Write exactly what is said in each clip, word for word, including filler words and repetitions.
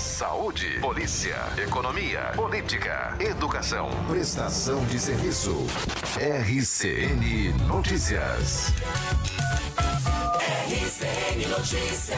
saúde, polícia, economia, política, educação, prestação de serviço. R C N Notícias. R C N Notícias.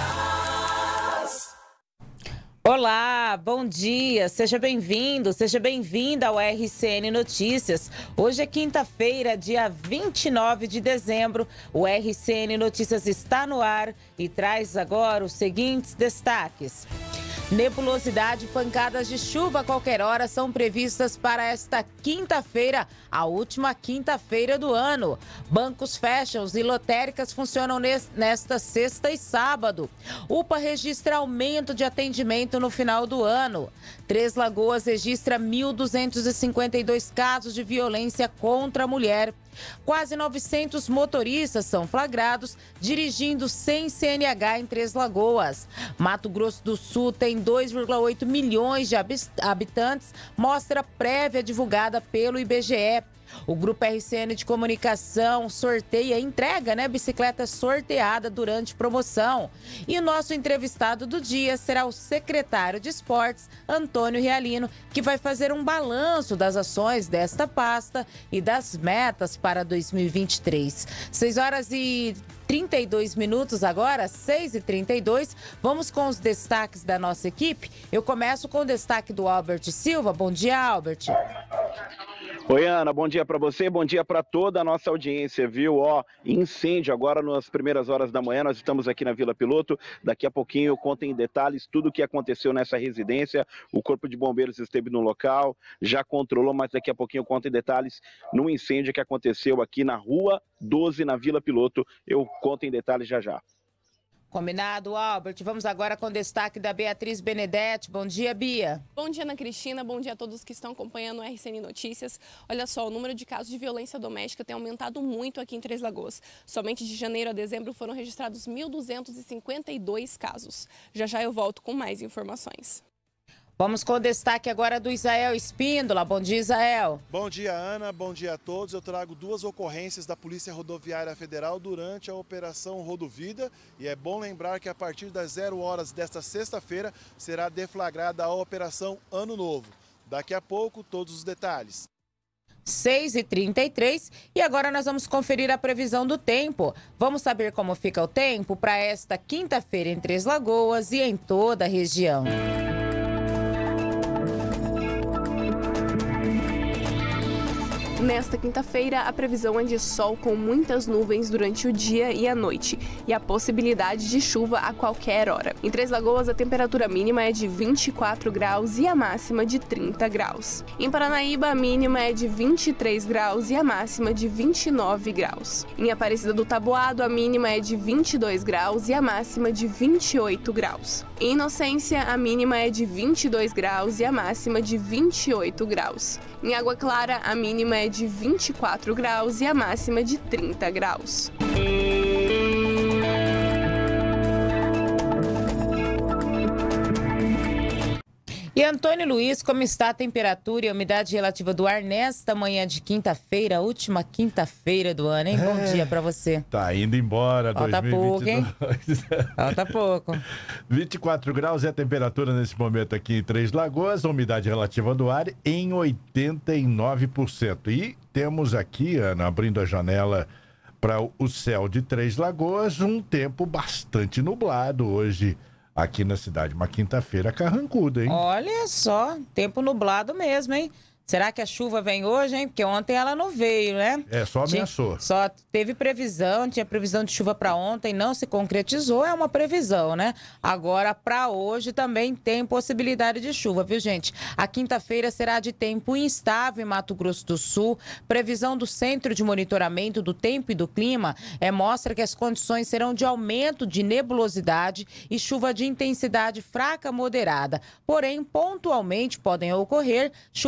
Olá, bom dia, seja bem-vindo, seja bem-vinda ao R C N Notícias. Hoje é quinta-feira, dia vinte e nove de dezembro. O R C N Notícias está no ar e traz agora os seguintes destaques. Nebulosidade e pancadas de chuva a qualquer hora são previstas para esta quinta-feira, a última quinta-feira do ano. Bancos fecham e lotéricas funcionam nesta sexta e sábado. U P A registra aumento de atendimento no final do ano. Três Lagoas registra mil duzentos e cinquenta e dois casos de violência contra a mulher. Quase novecentos motoristas são flagrados dirigindo sem C N H em Três Lagoas. Mato Grosso do Sul tem dois vírgula oito milhões de habitantes, mostra prévia divulgada pelo I B G E. O Grupo R C N de Comunicação sorteia, entrega, né, bicicleta sorteada durante promoção. E o nosso entrevistado do dia será o secretário de Esportes, Antônio Realino, que vai fazer um balanço das ações desta pasta e das metas para dois mil e vinte e três. seis horas e trinta e dois minutos agora, seis e trinta e dois. Vamos com os destaques da nossa equipe. Eu começo com o destaque do Albert Silva. Bom dia, Albert. Oi, Ana, bom dia para você, bom dia para toda a nossa audiência, viu? Ó, incêndio agora nas primeiras horas da manhã, nós estamos aqui na Vila Piloto, daqui a pouquinho eu conto em detalhes tudo o que aconteceu nessa residência, o Corpo de Bombeiros esteve no local, já controlou, mas daqui a pouquinho eu conto em detalhes no incêndio que aconteceu aqui na Rua doze, na Vila Piloto, eu conto em detalhes já já. Combinado, Albert. Vamos agora com o destaque da Beatriz Benedetti. Bom dia, Bia. Bom dia, Ana Cristina. Bom dia a todos que estão acompanhando o R C N Notícias. Olha só, o número de casos de violência doméstica tem aumentado muito aqui em Três Lagoas. Somente de janeiro a dezembro foram registrados mil duzentos e cinquenta e dois casos. Já já eu volto com mais informações. Vamos com o destaque agora do Isael Espíndola. Bom dia, Isael. Bom dia, Ana. Bom dia a todos. Eu trago duas ocorrências da Polícia Rodoviária Federal durante a Operação Rodovida. E é bom lembrar que a partir das zero horas desta sexta-feira será deflagrada a Operação Ano Novo. Daqui a pouco, todos os detalhes. seis e trinta e três e agora nós vamos conferir a previsão do tempo. Vamos saber como fica o tempo para esta quinta-feira em Três Lagoas e em toda a região. Nesta quinta-feira, a previsão é de sol com muitas nuvens durante o dia e a noite e a possibilidade de chuva a qualquer hora. Em Três Lagoas, a temperatura mínima é de vinte e quatro graus e a máxima de trinta graus. Em Paranaíba, a mínima é de vinte e três graus e a máxima de vinte e nove graus. Em Aparecida do Taboado, a mínima é de vinte e dois graus e a máxima de vinte e oito graus. Em Inocência, a mínima é de vinte e dois graus e a máxima de vinte e oito graus. Em Água Clara, a mínima é de vinte e quatro graus e a máxima de trinta graus. E Antônio Luiz, como está a temperatura e a umidade relativa do ar nesta manhã de quinta-feira, última quinta-feira do ano, hein? É, Bom dia para você. Tá indo embora, Falta dois mil e vinte e dois. pouco, hein? Falta pouco. vinte e quatro graus é a temperatura nesse momento aqui em Três Lagoas, a umidade relativa do ar em oitenta e nove por cento. E temos aqui, Ana, abrindo a janela para o céu de Três Lagoas, um tempo bastante nublado hoje aqui na cidade. Uma quinta-feira carrancuda, hein? Olha só, tempo nublado mesmo, hein? Será que a chuva vem hoje, hein? Porque ontem ela não veio, né? É, só ameaçou. Tinha, só teve previsão, tinha previsão de chuva para ontem, não se concretizou, é uma previsão, né? Agora, para hoje também tem possibilidade de chuva, viu, gente? A quinta-feira será de tempo instável em Mato Grosso do Sul. Previsão do Centro de Monitoramento do Tempo e do Clima é, mostra que as condições serão de aumento de nebulosidade e chuva de intensidade fraca a moderada. Porém, pontualmente podem ocorrer chuvas em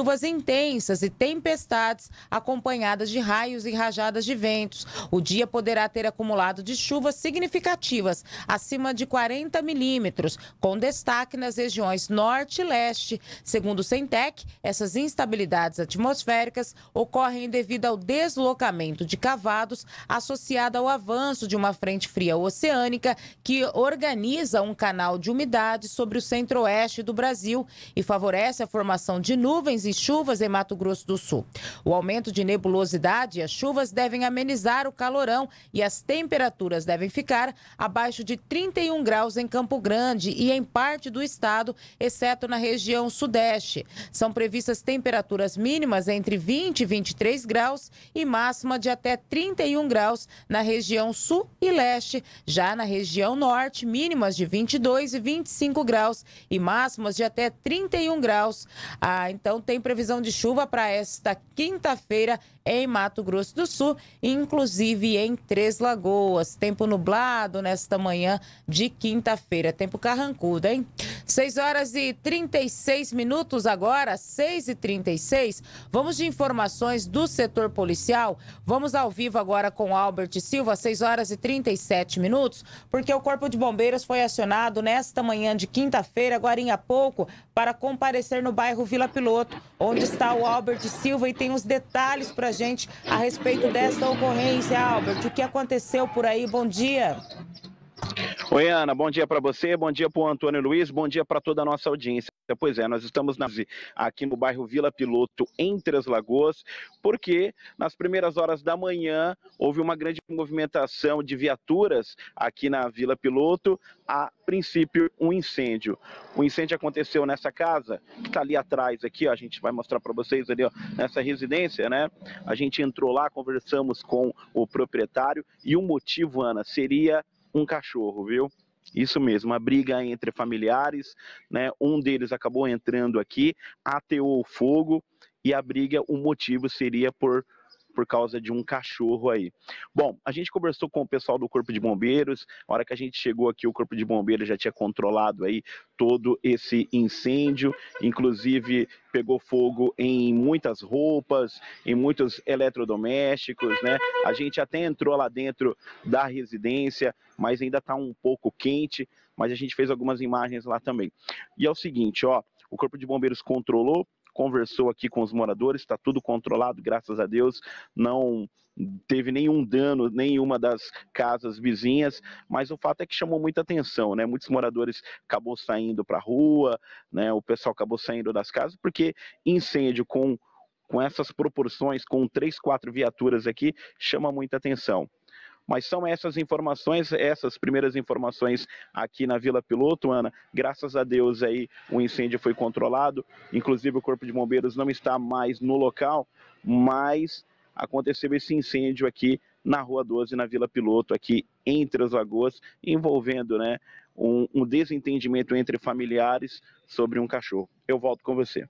intensas e tempestades acompanhadas de raios e rajadas de ventos. O dia poderá ter acumulado de chuvas significativas, acima de quarenta milímetros, com destaque nas regiões norte e leste. Segundo o Centec, essas instabilidades atmosféricas ocorrem devido ao deslocamento de cavados associado ao avanço de uma frente fria oceânica que organiza um canal de umidade sobre o centro-oeste do Brasil e favorece a formação de nuvens e chuvas em Mato Grosso do Sul. O aumento de nebulosidade e as chuvas devem amenizar o calorão e as temperaturas devem ficar abaixo de trinta e um graus em Campo Grande e em parte do estado, exceto na região sudeste. São previstas temperaturas mínimas entre vinte e vinte e três graus e máxima de até trinta e um graus na região sul e leste. Já na região norte, mínimas de vinte e dois e vinte e cinco graus e máximas de até trinta e um graus. Ah, então tem previsão de chuva para esta quinta-feira em Mato Grosso do Sul, inclusive em Três Lagoas. Tempo nublado nesta manhã de quinta-feira. Tempo carrancudo, hein? seis horas e trinta e seis minutos agora, seis e trinta e seis. Vamos de informações do setor policial. Vamos ao vivo agora com Albert Silva, seis horas e trinta e sete minutos, porque o Corpo de Bombeiros foi acionado nesta manhã de quinta-feira, agora há pouco, para comparecer no bairro Vila Piloto, onde está o Albert Silva e tem os detalhes para a gente a respeito desta ocorrência. Albert, o que aconteceu por aí? Bom dia. Oi, Ana, bom dia para você, bom dia para o Antônio Luiz, bom dia para toda a nossa audiência. Pois é, nós estamos na, aqui no bairro Vila Piloto, em Três Lagoas, porque nas primeiras horas da manhã houve uma grande movimentação de viaturas aqui na Vila Piloto, a princípio um incêndio. O incêndio aconteceu nessa casa, que está ali atrás, aqui, ó, a gente vai mostrar para vocês ali, ó, nessa residência, né? A gente entrou lá, conversamos com o proprietário e o motivo, Ana, seria um cachorro, viu? Isso mesmo, uma briga entre familiares, né? Um deles acabou entrando aqui, ateou o fogo e a briga, o motivo seria por, por causa de um cachorro aí. Bom, a gente conversou com o pessoal do Corpo de Bombeiros, a hora que a gente chegou aqui, o Corpo de Bombeiros já tinha controlado aí todo esse incêndio, inclusive pegou fogo em muitas roupas, em muitos eletrodomésticos, né? A gente até entrou lá dentro da residência, mas ainda está um pouco quente, mas a gente fez algumas imagens lá também. E é o seguinte, ó, o Corpo de Bombeiros controlou, conversou aqui com os moradores, está tudo controlado, graças a Deus, não teve nenhum dano, nenhuma das casas vizinhas, mas o fato é que chamou muita atenção, né? Muitos moradores acabou saindo para a rua, né? O pessoal acabou saindo das casas, porque incêndio com, com essas proporções, com três, quatro viaturas aqui, chama muita atenção. Mas são essas informações, essas primeiras informações aqui na Vila Piloto, Ana. Graças a Deus aí o incêndio foi controlado, inclusive o Corpo de Bombeiros não está mais no local, mas aconteceu esse incêndio aqui na Rua doze, na Vila Piloto, aqui em Três Lagoas, envolvendo, né, um, um desentendimento entre familiares sobre um cachorro. Eu volto com você.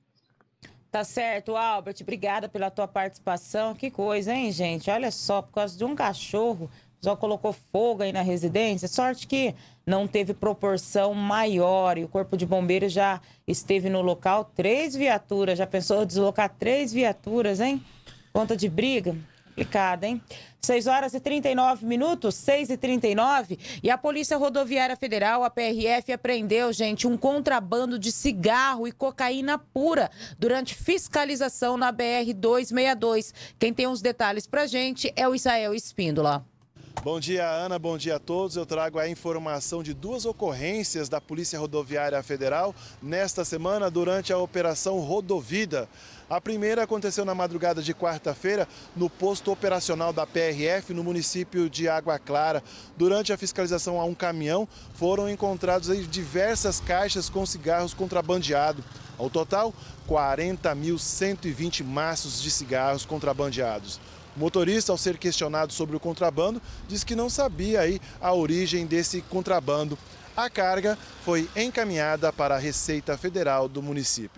Tá certo, Albert, obrigada pela tua participação. Que coisa, hein, gente? Olha só, por causa de um cachorro, já colocou fogo aí na residência. Sorte que não teve proporção maior e o Corpo de Bombeiros já esteve no local. Três viaturas, já pensou deslocar três viaturas, hein? Conta de briga? Complicado, hein? seis horas e trinta e nove minutos, seis e trinta e nove, e a Polícia Rodoviária Federal, a P R F, apreendeu, gente, um contrabando de cigarro e cocaína pura durante fiscalização na B R duzentos e sessenta e dois. Quem tem os detalhes pra gente é o Israel Espíndola. Bom dia, Ana. Bom dia a todos. Eu trago a informação de duas ocorrências da Polícia Rodoviária Federal nesta semana durante a Operação Rodovida. A primeira aconteceu na madrugada de quarta-feira no posto operacional da P R F no município de Água Clara. Durante a fiscalização a um caminhão, foram encontrados aí diversas caixas com cigarros contrabandeados. Ao total, quarenta mil cento e vinte maços de cigarros contrabandeados. O motorista, ao ser questionado sobre o contrabando, disse que não sabia aí a origem desse contrabando. A carga foi encaminhada para a Receita Federal do município.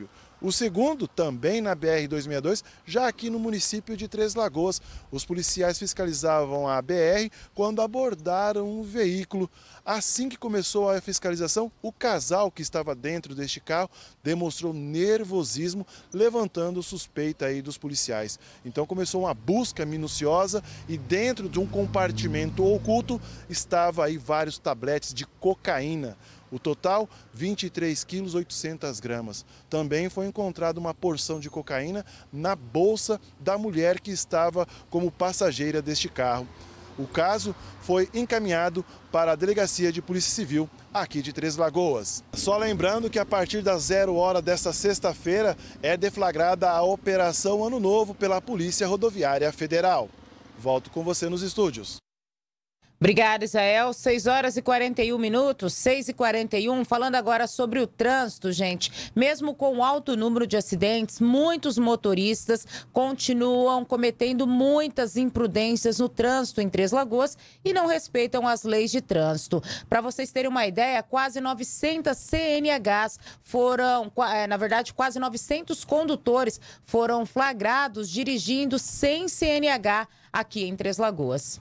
O segundo, também na B R duzentos e sessenta e dois, já aqui no município de Três Lagoas. Os policiais fiscalizavam a B R quando abordaram um veículo. Assim que começou a fiscalização, o casal que estava dentro deste carro demonstrou nervosismo, levantando suspeita aí dos policiais. Então começou uma busca minuciosa e dentro de um compartimento oculto estava aí vários tabletes de cocaína. O total, vinte e três quilos, oitocentas gramas. Também foi encontrada uma porção de cocaína na bolsa da mulher que estava como passageira deste carro. O caso foi encaminhado para a Delegacia de Polícia Civil aqui de Três Lagoas. Só lembrando que a partir das zero hora desta sexta-feira é deflagrada a Operação Ano Novo pela Polícia Rodoviária Federal. Volto com você nos estúdios. Obrigada, Israel. seis horas e quarenta e um minutos, seis e quarenta e um. Falando agora sobre o trânsito, gente. Mesmo com o alto número de acidentes, muitos motoristas continuam cometendo muitas imprudências no trânsito em Três Lagoas e não respeitam as leis de trânsito. Para vocês terem uma ideia, quase novecentas C N Hs foram, na verdade, quase novecentos condutores foram flagrados dirigindo sem C N H aqui em Três Lagoas.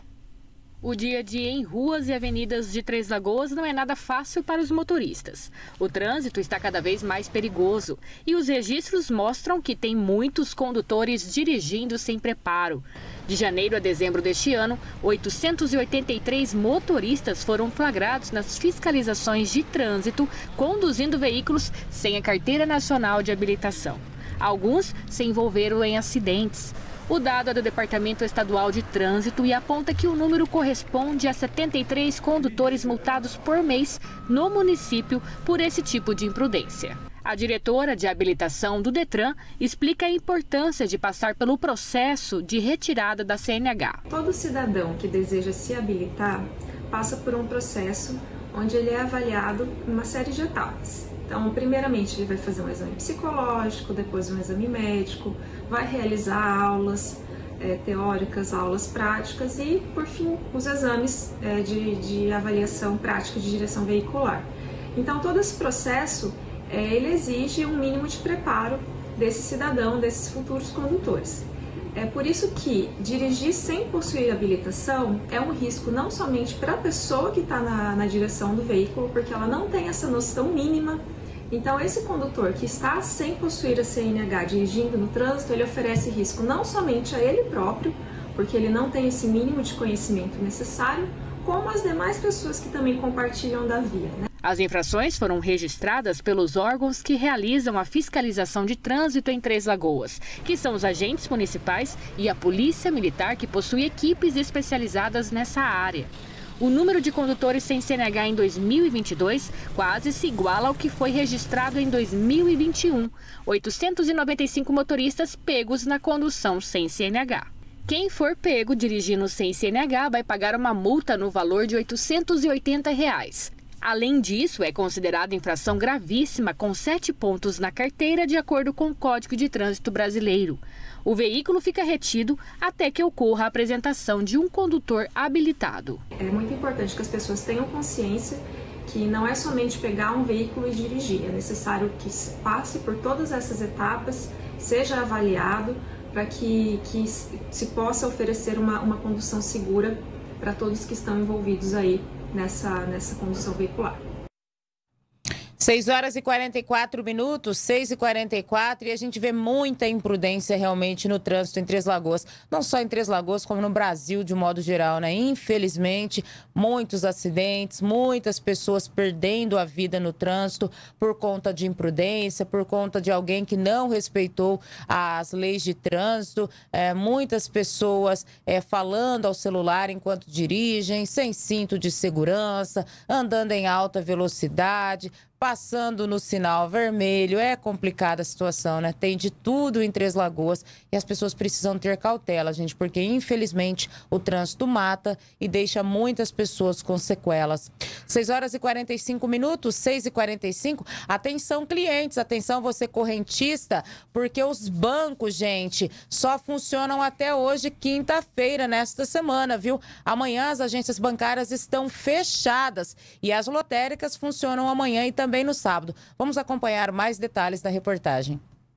O dia a dia em ruas e avenidas de Três Lagoas não é nada fácil para os motoristas. O trânsito está cada vez mais perigoso e os registros mostram que tem muitos condutores dirigindo sem preparo. De janeiro a dezembro deste ano, oitocentos e oitenta e três motoristas foram flagrados nas fiscalizações de trânsito conduzindo veículos sem a Carteira Nacional de Habilitação. Alguns se envolveram em acidentes. O dado é do Departamento Estadual de Trânsito e aponta que o número corresponde a setenta e três condutores multados por mês no município por esse tipo de imprudência. A diretora de habilitação do Detran explica a importância de passar pelo processo de retirada da C N H. Todo cidadão que deseja se habilitar passa por um processo onde ele é avaliado em uma série de etapas. Então, primeiramente, ele vai fazer um exame psicológico, depois um exame médico, vai realizar aulas é, teóricas, aulas práticas e, por fim, os exames é, de, de avaliação prática de direção veicular. Então, todo esse processo, é, ele exige um mínimo de preparo desse cidadão, desses futuros condutores. É por isso que dirigir sem possuir habilitação é um risco não somente para a pessoa que está na, na direção do veículo, porque ela não tem essa noção mínima. Então, esse condutor que está sem possuir a C N H dirigindo no trânsito, ele oferece risco não somente a ele próprio, porque ele não tem esse mínimo de conhecimento necessário, como as demais pessoas que também compartilham da via, né? As infrações foram registradas pelos órgãos que realizam a fiscalização de trânsito em Três Lagoas, que são os agentes municipais e a Polícia Militar, que possui equipes especializadas nessa área. O número de condutores sem C N H em dois mil e vinte e dois quase se iguala ao que foi registrado em dois mil e vinte e um, oitocentos e noventa e cinco motoristas pegos na condução sem C N H. Quem for pego dirigindo sem C N H vai pagar uma multa no valor de oitocentos e oitenta reais. Além disso, é considerada infração gravíssima com sete pontos na carteira, de acordo com o Código de Trânsito Brasileiro. O veículo fica retido até que ocorra a apresentação de um condutor habilitado. É muito importante que as pessoas tenham consciência que não é somente pegar um veículo e dirigir. É necessário que passe por todas essas etapas, seja avaliado, para que, que se possa oferecer uma, uma condução segura para todos que estão envolvidos aí nessa, nessa condução veicular. seis horas e quarenta e quatro minutos, seis e quarenta e quatro, e a gente vê muita imprudência realmente no trânsito em Três Lagoas. Não só em Três Lagoas, como no Brasil de modo geral, né? Infelizmente, muitos acidentes, muitas pessoas perdendo a vida no trânsito por conta de imprudência, por conta de alguém que não respeitou as leis de trânsito. É, muitas pessoas é, falando ao celular enquanto dirigem, sem cinto de segurança, andando em alta velocidade, passando no sinal vermelho. É complicada a situação, né? Tem de tudo em Três Lagoas e as pessoas precisam ter cautela, gente, porque infelizmente o trânsito mata e deixa muitas pessoas com sequelas. seis horas e quarenta e cinco minutos, seis e quarenta e cinco. Atenção, clientes, atenção você correntista, porque os bancos, gente, só funcionam até hoje, quinta-feira, nesta semana, viu? Amanhã as agências bancárias estão fechadas e as lotéricas funcionam amanhã e também também no sábado. Vamos acompanhar mais detalhes da reportagem.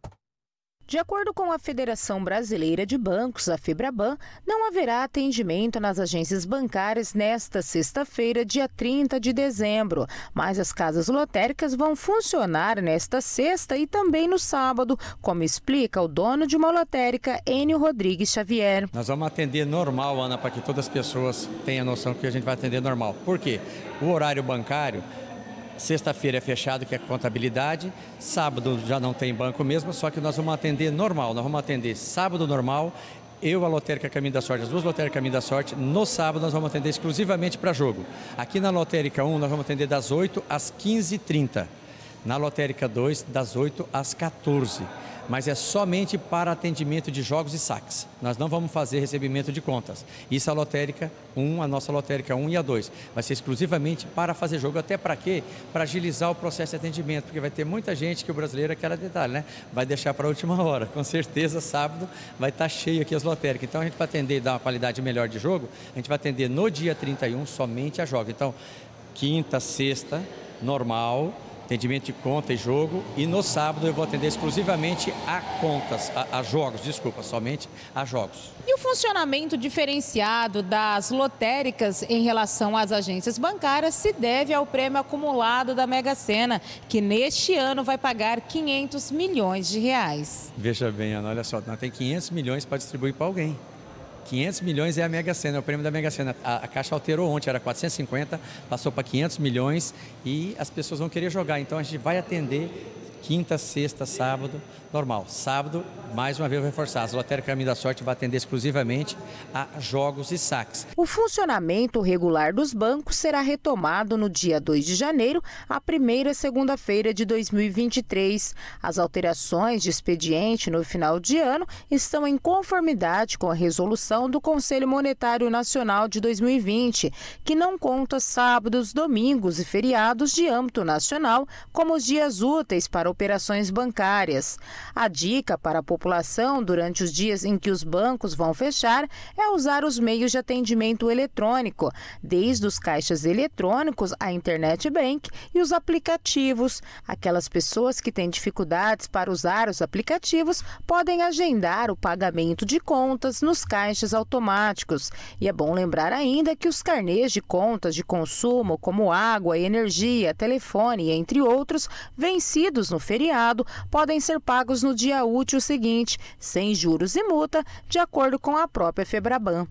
De acordo com a Federação Brasileira de Bancos, a Febraban, não haverá atendimento nas agências bancárias nesta sexta-feira, dia trinta de dezembro. Mas as casas lotéricas vão funcionar nesta sexta e também no sábado, como explica o dono de uma lotérica, Enio Rodrigues Xavier. Nós vamos atender normal, Ana, para que todas as pessoas tenham noção que a gente vai atender normal. Por quê? O horário bancário... Sexta-feira é fechado, que é contabilidade. Sábado já não tem banco mesmo, só que nós vamos atender normal. Nós vamos atender sábado normal. Eu, a Lotérica Caminho da Sorte, as duas Lotéricas Caminho da Sorte. No sábado nós vamos atender exclusivamente para jogo. Aqui na Lotérica um nós vamos atender das oito às quinze e trinta. Na Lotérica dois, das oito às quatorze. Mas é somente para atendimento de jogos e saques. Nós não vamos fazer recebimento de contas. Isso a Lotérica um, a nossa Lotérica um e a dois. Vai ser exclusivamente para fazer jogo. Até para quê? Para agilizar o processo de atendimento. Porque vai ter muita gente que o brasileiro é aquela detalhe, né? Vai deixar para a última hora. Com certeza, sábado vai estar cheio aqui as lotéricas. Então, a gente vai atender e dar uma qualidade melhor de jogo, a gente vai atender no dia trinta e um somente a jogos. Então, quinta, sexta, normal... atendimento de conta e jogo, e no sábado eu vou atender exclusivamente a contas, a, a jogos, desculpa, somente a jogos. E o funcionamento diferenciado das lotéricas em relação às agências bancárias se deve ao prêmio acumulado da Mega Sena, que neste ano vai pagar quinhentos milhões de reais. Veja bem, Ana, olha só, nós temos quinhentos milhões para distribuir para alguém. quinhentos milhões é a Mega Sena, é o prêmio da Mega Sena. A, a Caixa alterou ontem, era quatrocentos e cinquenta, passou para quinhentos milhões e as pessoas vão querer jogar. Então a gente vai atender quinta, sexta, sábado, normal. Sábado, mais uma vez eu vou reforçar, as Lotéricas Caminho da Sorte vai atender exclusivamente a jogos e saques. O funcionamento regular dos bancos será retomado no dia dois de janeiro, a primeira segunda-feira de dois mil e vinte e três. As alterações de expediente no final de ano estão em conformidade com a resolução do Conselho Monetário Nacional de dois mil e vinte, que não conta sábados, domingos e feriados de âmbito nacional como os dias úteis para operações bancárias. A dica para a população durante os dias em que os bancos vão fechar é usar os meios de atendimento eletrônico, desde os caixas eletrônicos, a internet bank e os aplicativos. Aquelas pessoas que têm dificuldades para usar os aplicativos podem agendar o pagamento de contas nos caixas automáticos. E é bom lembrar ainda que os carnês de contas de consumo, como água, energia, telefone, entre outros, vencidos no feriado, podem ser pagos no dia útil seguinte, sem juros e multa, de acordo com a própria Febraban.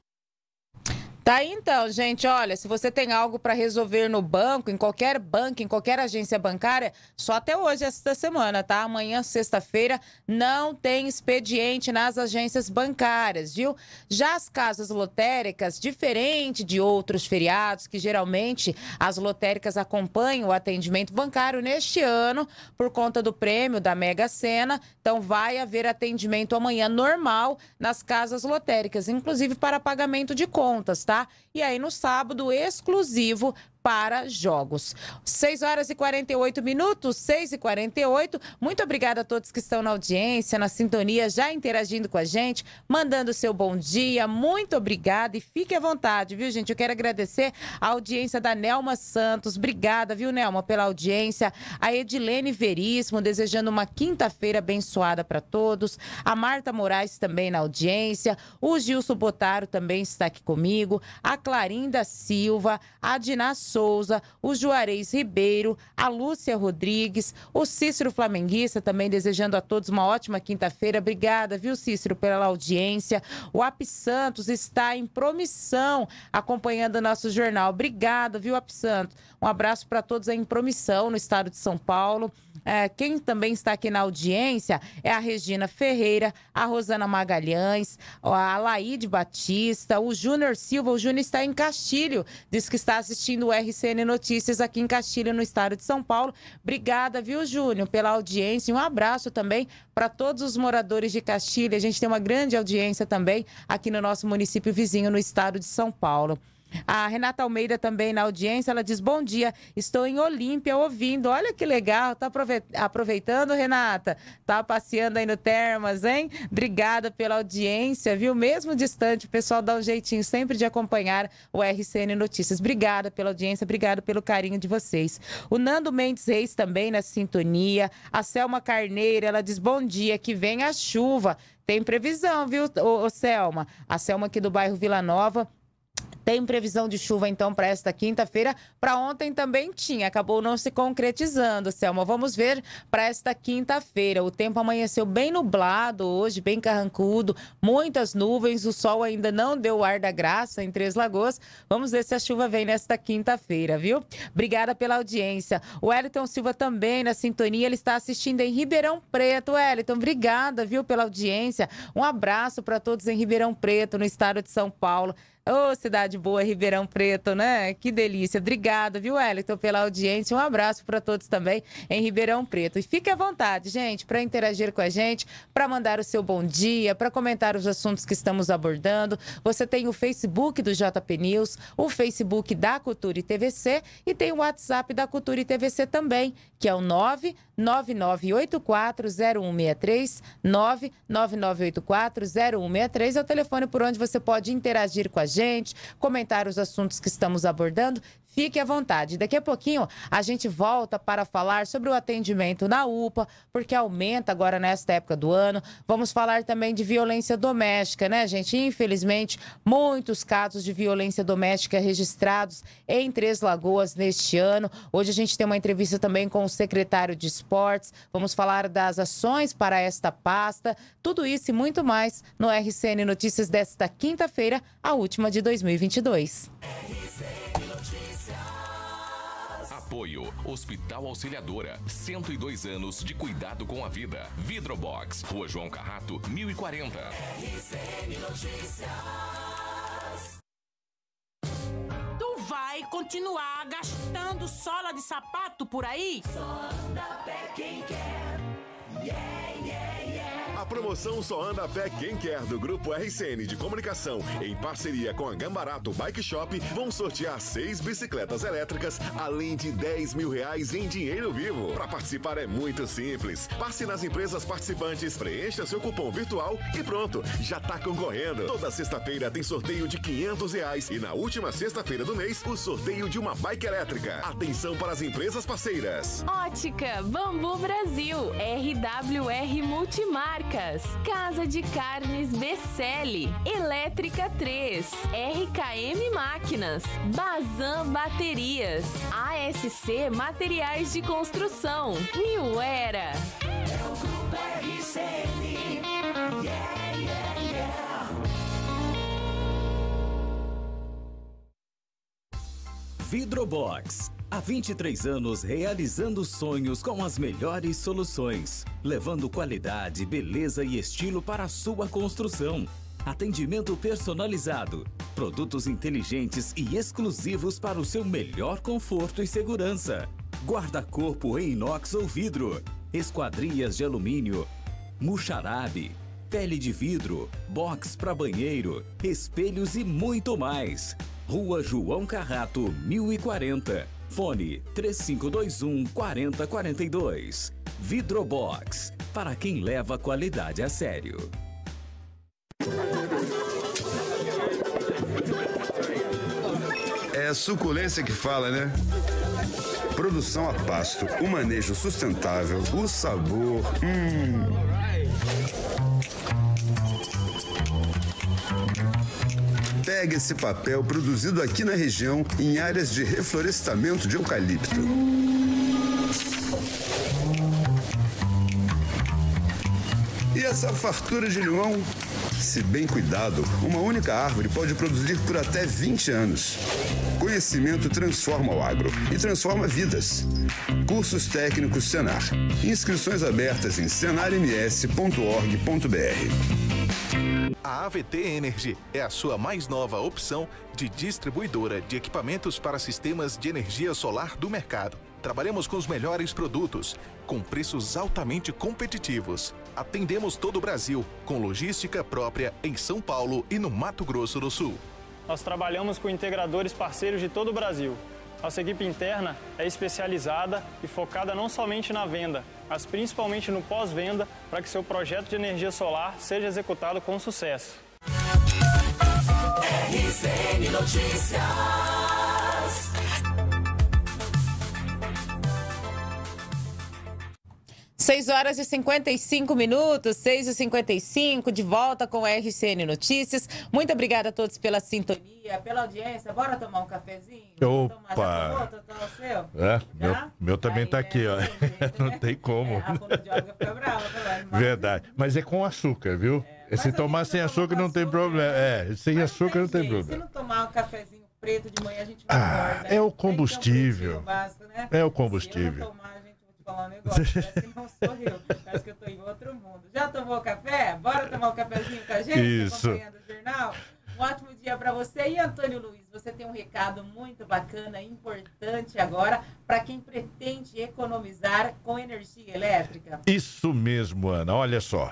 Tá aí então, gente, olha, se você tem algo para resolver no banco, em qualquer banco, em qualquer agência bancária, só até hoje, esta semana, tá? Amanhã, sexta-feira, não tem expediente nas agências bancárias, viu? Já as casas lotéricas, diferente de outros feriados, que geralmente as lotéricas acompanham o atendimento bancário neste ano, por conta do prêmio da Mega Sena, então vai haver atendimento amanhã normal nas casas lotéricas, inclusive para pagamento de contas, tá? E aí no sábado, exclusivo para jogos. seis horas e quarenta e oito minutos, seis e quarenta e oito. Muito obrigada a todos que estão na audiência, na sintonia, já interagindo com a gente, mandando seu bom dia. Muito obrigada e fique à vontade, viu, gente? Eu quero agradecer a audiência da Nelma Santos. Obrigada, viu, Nelma, pela audiência. A Edilene Veríssimo, desejando uma quinta-feira abençoada para todos. A Marta Moraes também na audiência. O Gilson Botaro também está aqui comigo. A Clarinda Silva, a Diná Souza, o Juarez Ribeiro, a Lúcia Rodrigues, o Cícero Flamenguista também desejando a todos uma ótima quinta-feira. Obrigada, viu, Cícero, pela audiência. O Ap Santos está em Promissão acompanhando o nosso jornal. Obrigada, viu, Ap Santos? Um abraço para todos aí em Promissão, no estado de São Paulo. É, quem também está aqui na audiência é a Regina Ferreira, a Rosana Magalhães, a Laíde Batista, o Júnior Silva. O Júnior está em Castilho, diz que está assistindo o R C N Notícias aqui em Castilho, no estado de São Paulo. Obrigada, viu, Júnior, pela audiência. E um abraço também para todos os moradores de Castilho. A gente tem uma grande audiência também aqui no nosso município vizinho, no estado de São Paulo. A Renata Almeida também na audiência, ela diz, bom dia, estou em Olímpia ouvindo, olha que legal, tá aproveitando, Renata? Tá passeando aí no Termas, hein? Obrigada pela audiência, viu? Mesmo distante, o pessoal dá um jeitinho sempre de acompanhar o R C N Notícias. Obrigada pela audiência, obrigada pelo carinho de vocês. O Nando Mendes Reis também na sintonia, a Selma Carneiro, ela diz, bom dia, que vem a chuva. Tem previsão, viu, ô, ô Selma? A Selma aqui do bairro Vila Nova. Tem previsão de chuva, então, para esta quinta-feira. Para ontem também tinha, acabou não se concretizando, Selma. Vamos ver para esta quinta-feira. O tempo amanheceu bem nublado hoje, bem carrancudo, muitas nuvens, o sol ainda não deu o ar da graça em Três Lagoas. Vamos ver se a chuva vem nesta quinta-feira, viu? Obrigada pela audiência. O Wellington Silva também na sintonia, ele está assistindo em Ribeirão Preto. Wellington, obrigada, viu, pela audiência. Um abraço para todos em Ribeirão Preto, no estado de São Paulo. Ô, oh, cidade boa, Ribeirão Preto, né? Que delícia. Obrigada, viu, Wellington, pela audiência. Um abraço para todos também em Ribeirão Preto. E fique à vontade, gente, para interagir com a gente, para mandar o seu bom dia, para comentar os assuntos que estamos abordando. Você tem o Facebook do J P News, o Facebook da Cultura e T V C e tem o WhatsApp da Cultura e T V C também, que é o nove nove nove oito quatro zero um seis três, nove nove nove oito quatro zero um seis três. É o telefone por onde você pode interagir com a gente, comentar os assuntos que estamos abordando. Fique à vontade. Daqui a pouquinho a gente volta para falar sobre o atendimento na U P A, porque aumenta agora nesta época do ano. Vamos falar também de violência doméstica, né, gente? Infelizmente, muitos casos de violência doméstica registrados em Três Lagoas neste ano. Hoje a gente tem uma entrevista também com o secretário de Esportes. Vamos falar das ações para esta pasta. Tudo isso e muito mais no R C N Notícias desta quinta-feira, a última de dois mil e vinte e dois. Apoio Hospital Auxiliadora, cento e dois anos de cuidado com a vida. Vidrobox, Rua João Carrato, mil e quarenta. R C N Notícias. Tu vai continuar gastando sola de sapato por aí? Só anda a pé quem quer. Yeah, yeah, yeah. A promoção Só Anda a Pé Quem Quer do Grupo R C N de Comunicação, em parceria com a Gambarato Bike Shop, vão sortear seis bicicletas elétricas, além de dez mil reais em dinheiro vivo. Para participar é muito simples. Passe nas empresas participantes, preencha seu cupom virtual e pronto, já tá concorrendo. Toda sexta-feira tem sorteio de quinhentos reais e na última sexta-feira do mês, o sorteio de uma bike elétrica. Atenção para as empresas parceiras. Ótica Bambu Brasil, R W R Multimarcas, Casa de Carnes Becelli, Elétrica três, R K M Máquinas, Bazan Baterias, A S C Materiais de Construção, New Era. É o Grupo R C N. Yeah, yeah, yeah. Vidrobox. Há vinte e três anos realizando sonhos com as melhores soluções, levando qualidade, beleza e estilo para a sua construção. Atendimento personalizado, produtos inteligentes e exclusivos para o seu melhor conforto e segurança. Guarda-corpo em inox ou vidro, esquadrias de alumínio, muxarabe, pele de vidro, box para banheiro, espelhos e muito mais. Rua João Carrato, mil e quarenta. Fone três cinco dois um, quatro zero quatro dois. Vidrobox, para quem leva a qualidade a sério. É a suculência que fala, né? Produção a pasto, o manejo sustentável, o sabor. Hum. Pega esse papel produzido aqui na região em áreas de reflorestamento de eucalipto. E essa fartura de limão? Se bem cuidado, uma única árvore pode produzir por até vinte anos. Conhecimento transforma o agro e transforma vidas. Cursos técnicos Senar. Inscrições abertas em senar m s ponto org ponto b r. A A V T Energy é a sua mais nova opção de distribuidora de equipamentos para sistemas de energia solar do mercado. Trabalhamos com os melhores produtos, com preços altamente competitivos. Atendemos todo o Brasil, com logística própria em São Paulo e no Mato Grosso do Sul. nós trabalhamos com integradores parceiros de todo o Brasil. Nossa equipe interna é especializada e focada não somente na venda, mas principalmente no pós-venda, para que seu projeto de energia solar seja executado com sucesso. R C N Notícias. seis horas e cinquenta e cinco minutos, seis e cinquenta e cinco, de volta com o R C N Notícias. Muito obrigada a todos pela sintonia, pela audiência. Bora tomar um cafezinho? Opa! Já tomou, tomou o seu? É, meu, meu também Aí, tá aqui, ó. Não tem como. É, a fonoaudióloga fica brava, mas... Verdade. Mas é com açúcar, viu? É, se tomar sem açúcar não tem problema. É, sem açúcar não tem problema. Se não tomar um cafezinho preto de manhã, a gente não ah, acorda, né? É o combustível. Um básico, né? É o combustível. Se eu não tomar, gente, vou te falar um negócio. Parece que não sou eu. Parece que eu tô em outro mundo. Já tomou café? Bora tomar um cafezinho com a gente? Isso. Acompanhando o jornal? Um ótimo dia para você. E Antônio Luiz, você tem um recado muito bacana, importante agora, para quem pretende economizar com energia elétrica. Isso mesmo, Ana. Olha só.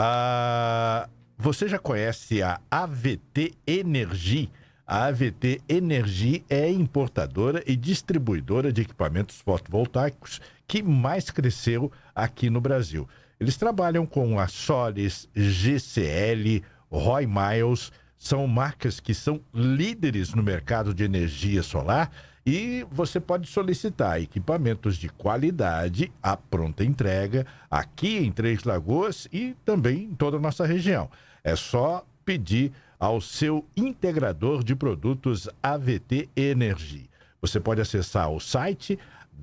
A... Você já conhece a A V T Energy? A A V T Energy é importadora e distribuidora de equipamentos fotovoltaicos que mais cresceu aqui no Brasil. Eles trabalham com a Solis, G C L, Roy Miles, são marcas que são líderes no mercado de energia solar e você pode solicitar equipamentos de qualidade à pronta entrega aqui em Três Lagoas e também em toda a nossa região. É só pedir ao seu integrador de produtos A V T Energy. Você pode acessar o site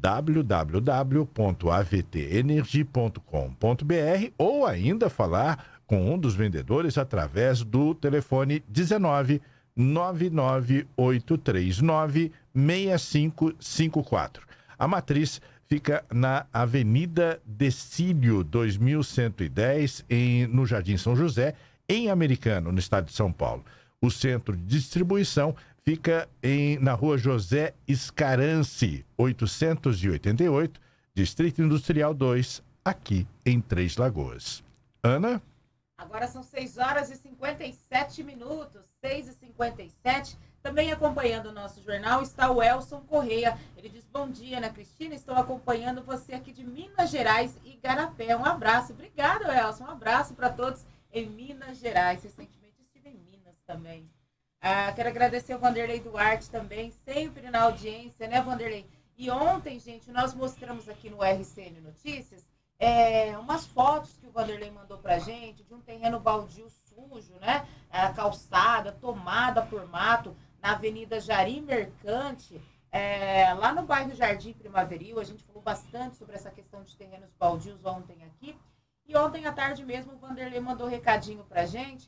w w w ponto a v t energy ponto com ponto b r ou ainda falar com um dos vendedores através do telefone dezenove, nove nove oito três nove, seis cinco cinco quatro. A matriz fica na Avenida Decílio dois mil cento e dez, em, no Jardim São José, em Americano, no estado de São Paulo. O centro de distribuição fica em, na Rua José Escarance, oitocentos e oitenta e oito, Distrito Industrial dois, aqui em Três Lagoas. Ana? Agora são seis horas e cinquenta e sete minutos, seis e cinquenta e sete. Também acompanhando o nosso jornal está o Elson Correia. Ele diz: bom dia, Ana Cristina, estou acompanhando você aqui de Minas Gerais, Igarapé. Um abraço. Obrigado, Elson. Um abraço para todos em Minas Gerais. Recentemente estive em Minas também. Ah, quero agradecer o Vanderlei Duarte também, sempre na audiência, né, Vanderlei? E ontem, gente, nós mostramos aqui no R C N Notícias é, umas fotos que o Vanderlei mandou pra gente de um terreno baldio sujo, né? A calçada tomada por mato na Avenida Jari Mercante, é, lá no bairro Jardim Primaveril. A gente falou bastante sobre essa questão de terrenos baldios ontem aqui. E ontem à tarde mesmo o Vanderlei mandou um recadinho pra gente.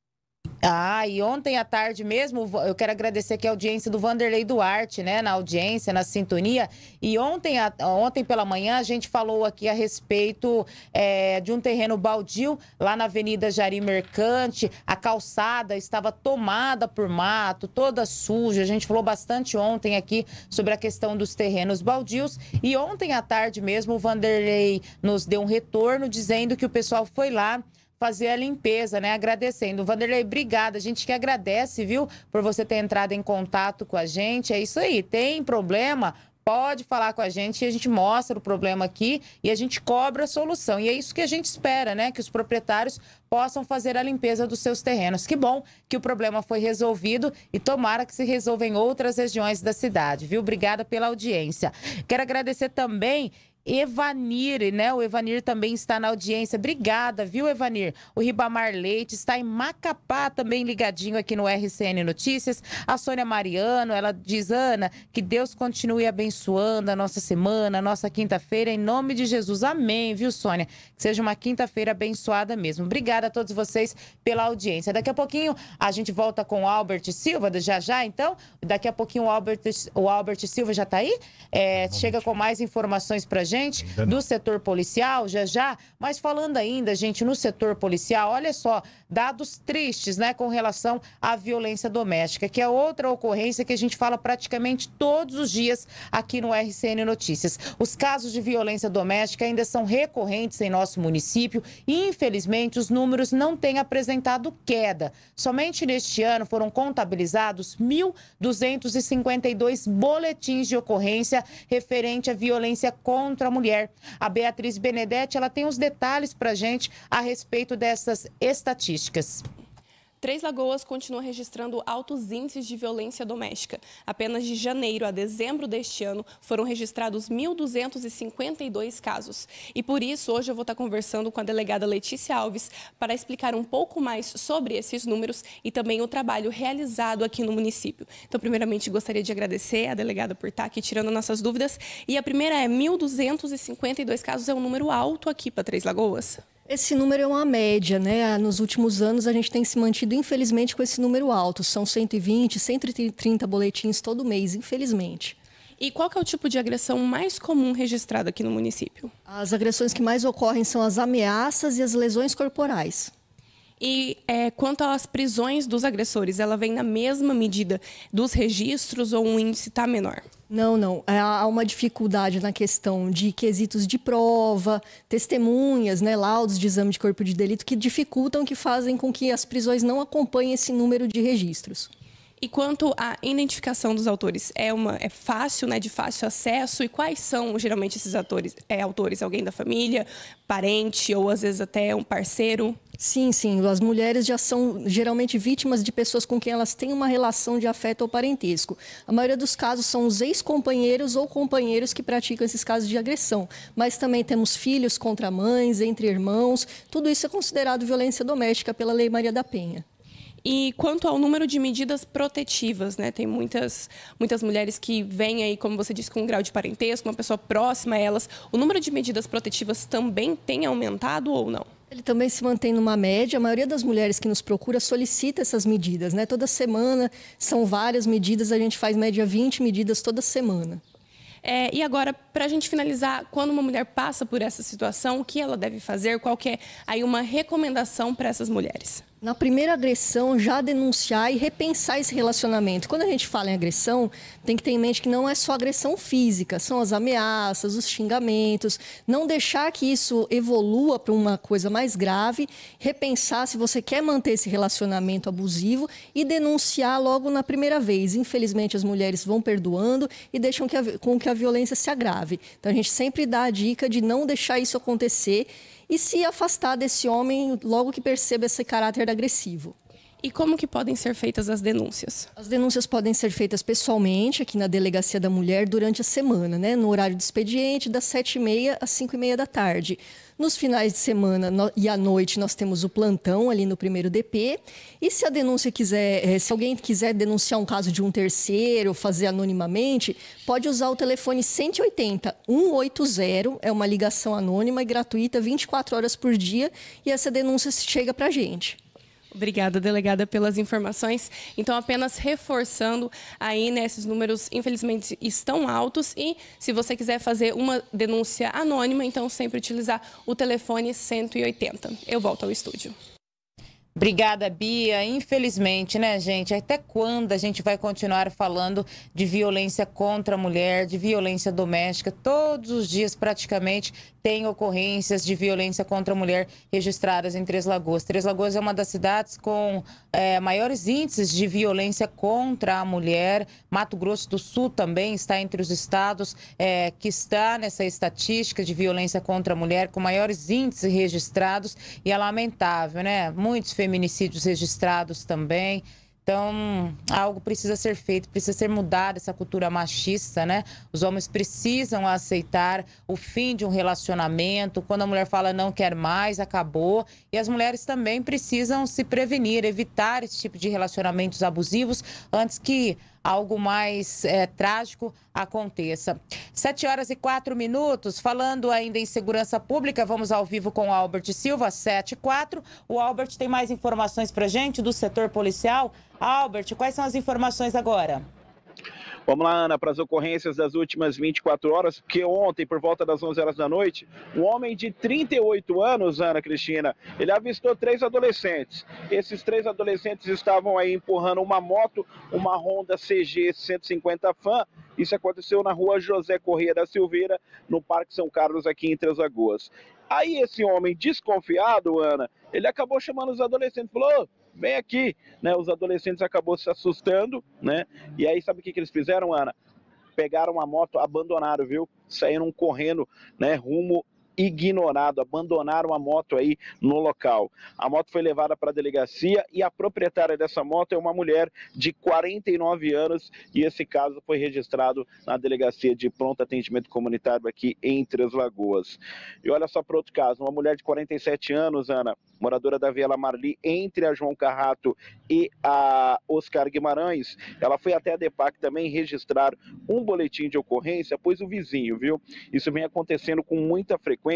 Ah, e ontem à tarde mesmo, eu quero agradecer aqui a audiência do Vanderlei Duarte, né, na audiência, na sintonia, e ontem, ontem pela manhã a gente falou aqui a respeito é, de um terreno baldio lá na Avenida Jari Mercante. A calçada estava tomada por mato, toda suja. A gente falou bastante ontem aqui sobre a questão dos terrenos baldios, e ontem à tarde mesmo o Vanderlei nos deu um retorno dizendo que o pessoal foi lá fazer a limpeza, né? Agradecendo. Vanderlei, obrigada. A gente que agradece, viu? Por você ter entrado em contato com a gente. É isso aí. Tem problema? Pode falar com a gente e a gente mostra o problema aqui e a gente cobra a solução. E é isso que a gente espera, né? Que os proprietários possam fazer a limpeza dos seus terrenos. Que bom que o problema foi resolvido e tomara que se resolva em outras regiões da cidade, viu? Obrigada pela audiência. Quero agradecer também Evanir, né? O Evanir também está na audiência. Obrigada, viu, Evanir? O Ribamar Leite está em Macapá também ligadinho aqui no R C N Notícias. A Sônia Mariano, ela diz: Ana, que Deus continue abençoando a nossa semana, a nossa quinta-feira, em nome de Jesus. Amém, viu, Sônia? Que seja uma quinta-feira abençoada mesmo. Obrigada a todos vocês pela audiência. Daqui a pouquinho a gente volta com o Albert Silva, já já, então. Daqui a pouquinho o Albert, o Albert Silva já está aí. É, chega com mais informações pra gente. gente do setor policial já já, mas falando ainda, gente, no setor policial, olha só, dados tristes, né, com relação à violência doméstica, que é outra ocorrência que a gente fala praticamente todos os dias aqui no R C N Notícias. Os casos de violência doméstica ainda são recorrentes em nosso município e, infelizmente, os números não têm apresentado queda. Somente neste ano foram contabilizados mil duzentos e cinquenta e dois boletins de ocorrência referente à violência contra a mulher. A Beatriz Benedetti, ela tem os detalhes para a gente a respeito dessas estatísticas. Três Lagoas continua registrando altos índices de violência doméstica. Apenas de janeiro a dezembro deste ano foram registrados mil duzentos e cinquenta e dois casos. E por isso, hoje eu vou estar conversando com a delegada Letícia Alves para explicar um pouco mais sobre esses números e também o trabalho realizado aqui no município. Então, primeiramente, gostaria de agradecer a delegada por estar aqui tirando nossas dúvidas. E a primeira é mil duzentos e cinquenta e dois casos, é um número alto aqui para Três Lagoas? Esse número é uma média, né? Nos últimos anos a gente tem se mantido, infelizmente, com esse número alto. São cento e vinte, cento e trinta boletins todo mês, infelizmente. E qual que é o tipo de agressão mais comum registrado aqui no município? As agressões que mais ocorrem são as ameaças e as lesões corporais. E é, quanto às prisões dos agressores, ela vem na mesma medida dos registros ou o índice está menor? Não, não. Há uma dificuldade na questão de quesitos de prova, testemunhas, né, laudos de exame de corpo de delito que dificultam, que fazem com que as prisões não acompanhem esse número de registros. E quanto à identificação dos autores, é, uma, é fácil, né, de fácil acesso? E quais são, geralmente, esses autores? É, autores? Alguém da família, parente ou, às vezes, até um parceiro? Sim, sim. As mulheres já são, geralmente, vítimas de pessoas com quem elas têm uma relação de afeto ou parentesco. A maioria dos casos são os ex-companheiros ou companheiros que praticam esses casos de agressão. Mas também temos filhos contra mães, entre irmãos. Tudo isso é considerado violência doméstica pela Lei Maria da Penha. E quanto ao número de medidas protetivas, né? Tem muitas, muitas mulheres que vêm aí, como você disse, com um grau de parentesco, uma pessoa próxima a elas. O número de medidas protetivas também tem aumentado ou não? Ele também se mantém numa média. A maioria das mulheres que nos procura solicita essas medidas, né? Toda semana são várias medidas, a gente faz média vinte medidas toda semana. É, e agora, para a gente finalizar, quando uma mulher passa por essa situação, o que ela deve fazer? Qual que é aí uma recomendação para essas mulheres? Na primeira agressão, já denunciar e repensar esse relacionamento. Quando a gente fala em agressão, tem que ter em mente que não é só agressão física, são as ameaças, os xingamentos. Não deixar que isso evolua para uma coisa mais grave, repensar se você quer manter esse relacionamento abusivo e denunciar logo na primeira vez. Infelizmente, as mulheres vão perdoando e deixam que a, com que a violência se agrave. Então, a gente sempre dá a dica de não deixar isso acontecer e se afastar desse homem logo que perceba esse caráter agressivo. E como que podem ser feitas as denúncias? As denúncias podem ser feitas pessoalmente, aqui na Delegacia da Mulher, durante a semana, né? No horário de expediente, das sete e meia às cinco e meia da tarde. Nos finais de semana no, e à noite, nós temos o plantão ali no primeiro D P. E se a denúncia quiser, se alguém quiser denunciar um caso de um terceiro, fazer anonimamente, pode usar o telefone cento e oitenta, cento e oitenta. É uma ligação anônima e gratuita, vinte e quatro horas por dia. E essa denúncia chega para a gente. Obrigada, delegada, pelas informações. Então, apenas reforçando aí, né, esses números, infelizmente, estão altos. E se você quiser fazer uma denúncia anônima, então sempre utilizar o telefone cento e oitenta. Eu volto ao estúdio. Obrigada, Bia. Infelizmente, né, gente? Até quando a gente vai continuar falando de violência contra a mulher, de violência doméstica? Todos os dias, praticamente, tem ocorrências de violência contra a mulher registradas em Três Lagoas. Três Lagoas é uma das cidades com é, maiores índices de violência contra a mulher. Mato Grosso do Sul também está entre os estados é, que está nessa estatística de violência contra a mulher com maiores índices registrados. E é lamentável, né? Muitos feminicídios registrados também. Então, algo precisa ser feito, precisa ser mudada essa cultura machista, né? Os homens precisam aceitar o fim de um relacionamento. Quando a mulher fala não quer mais, acabou. E as mulheres também precisam se prevenir, evitar esse tipo de relacionamentos abusivos antes que algo mais é, trágico aconteça. Sete horas e quatro minutos, falando ainda em segurança pública, vamos ao vivo com o Albert Silva, sete e quatro. O Albert tem mais informações pra gente do setor policial. Albert, quais são as informações agora? Vamos lá, Ana, para as ocorrências das últimas vinte e quatro horas, porque ontem, por volta das onze horas da noite, um homem de trinta e oito anos, Ana Cristina, ele avistou três adolescentes. Esses três adolescentes estavam aí empurrando uma moto, uma Honda C G cento e cinquenta Fan. Isso aconteceu na rua José Corrêa da Silveira, no Parque São Carlos, aqui em Três Lagoas. Aí esse homem desconfiado, Ana, ele acabou chamando os adolescentes, falou: oh, vem aqui, né? Os adolescentes acabou se assustando, né? E aí sabe o que, que eles fizeram, Ana? Pegaram a moto, abandonaram, viu? Saíram correndo, né? Rumo ignorado, abandonaram a moto aí no local. A moto foi levada para a delegacia e a proprietária dessa moto é uma mulher de quarenta e nove anos e esse caso foi registrado na delegacia de pronto atendimento comunitário aqui em Três Lagoas. E olha só para outro caso, uma mulher de quarenta e sete anos, Ana, moradora da Viela Marli, entre a João Carrato e a Oscar Guimarães, ela foi até a DEPAC também registrar um boletim de ocorrência, pois o vizinho, viu? Isso vem acontecendo com muita frequência.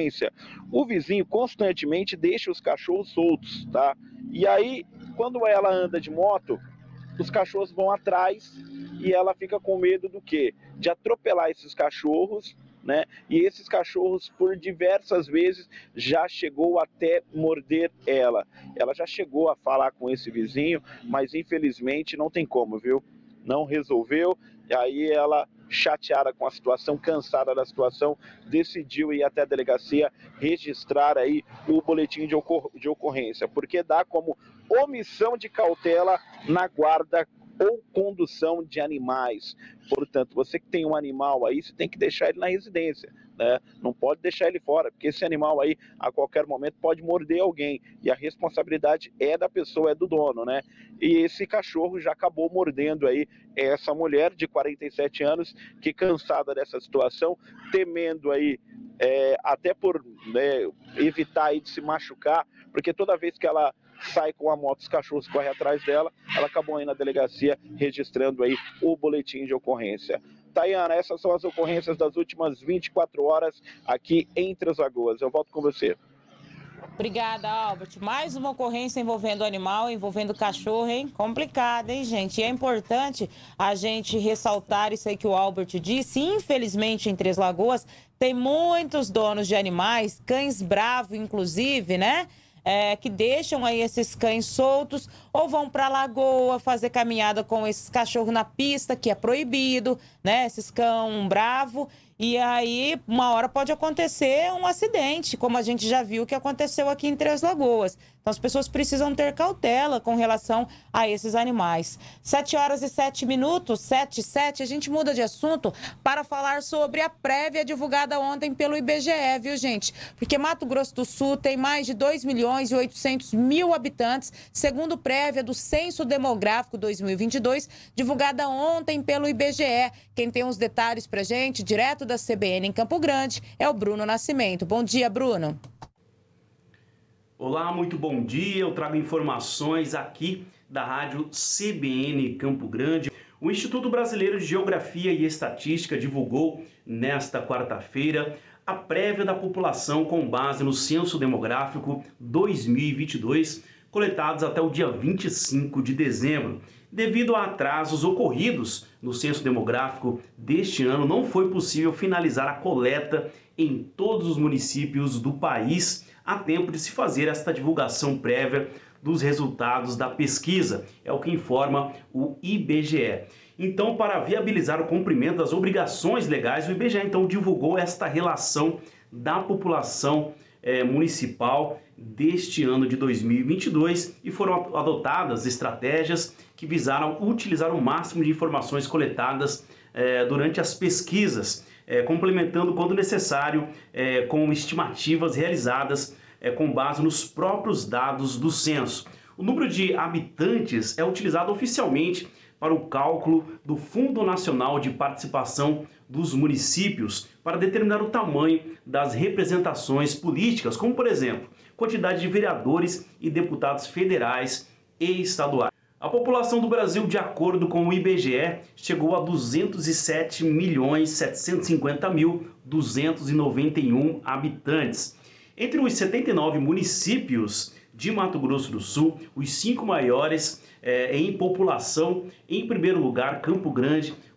O vizinho constantemente deixa os cachorros soltos, tá? E aí, quando ela anda de moto, os cachorros vão atrás e ela fica com medo do quê? De atropelar esses cachorros, né? E esses cachorros, por diversas vezes, já chegou até morder ela. Ela já chegou a falar com esse vizinho, mas infelizmente não tem como, viu? Não resolveu, e aí ela, chateada com a situação, cansada da situação, decidiu ir até a delegacia registrar aí o boletim de, ocor de ocorrência, porque dá como omissão de cautela na guarda ou condução de animais. Portanto, você que tem um animal aí, você tem que deixar ele na residência, né? Não pode deixar ele fora, porque esse animal aí, a qualquer momento, pode morder alguém, e a responsabilidade é da pessoa, é do dono, né? E esse cachorro já acabou mordendo aí essa mulher de quarenta e sete anos, que cansada dessa situação, temendo aí, é, até por né, evitar aí de se machucar, porque toda vez que ela sai com a moto, os cachorros correm atrás dela, ela acabou aí na delegacia registrando aí o boletim de ocorrência. Tayana, essas são as ocorrências das últimas vinte e quatro horas aqui em Três Lagoas. Eu volto com você. Obrigada, Albert. Mais uma ocorrência envolvendo animal, envolvendo cachorro, hein? Complicado, hein, gente? E é importante a gente ressaltar isso aí que o Albert disse. Infelizmente, em Três Lagoas, tem muitos donos de animais, cães bravos, inclusive, né? É, que deixam aí esses cães soltos ou vão para a lagoa fazer caminhada com esses cachorros na pista, que é proibido, né? Esses cão bravo. E aí, uma hora pode acontecer um acidente, como a gente já viu que aconteceu aqui em Três Lagoas. Então, as pessoas precisam ter cautela com relação a esses animais. Sete horas e sete minutos, sete e sete, a gente muda de assunto para falar sobre a prévia divulgada ontem pelo I B G E, viu, gente? Porque Mato Grosso do Sul tem mais de dois milhões e oitocentos mil habitantes, segundo prévia do Censo Demográfico dois mil e vinte e dois, divulgada ontem pelo I B G E. Quem tem os detalhes pra gente, direto da C B N em Campo Grande, é o Bruno Nascimento. Bom dia, Bruno. Olá, muito bom dia. Eu trago informações aqui da rádio C B N Campo Grande. O Instituto Brasileiro de Geografia e Estatística divulgou nesta quarta-feira a prévia da população com base no Censo Demográfico dois mil e vinte e dois, coletados até o dia vinte e cinco de dezembro. Devido a atrasos ocorridos no censo demográfico deste ano, não foi possível finalizar a coleta em todos os municípios do país a tempo de se fazer esta divulgação prévia dos resultados da pesquisa, é o que informa o I B G E. Então, para viabilizar o cumprimento das obrigações legais, o I B G E então divulgou esta relação da população eh, municipal deste ano de dois mil e vinte e dois e foram adotadas estratégias que visaram utilizar o máximo de informações coletadas eh, durante as pesquisas, eh, complementando quando necessário eh, com estimativas realizadas eh, com base nos próprios dados do censo. O número de habitantes é utilizado oficialmente para o cálculo do Fundo Nacional de Participação dos Municípios para determinar o tamanho das representações políticas, como, por exemplo, quantidade de vereadores e deputados federais e estaduais. A população do Brasil, de acordo com o I B G E, chegou a duzentos e sete milhões setecentos e cinquenta mil duzentos e noventa e um habitantes. Entre os setenta e nove municípios de Mato Grosso do Sul, os cinco maiores eh, em população, em primeiro lugar, Campo Grande,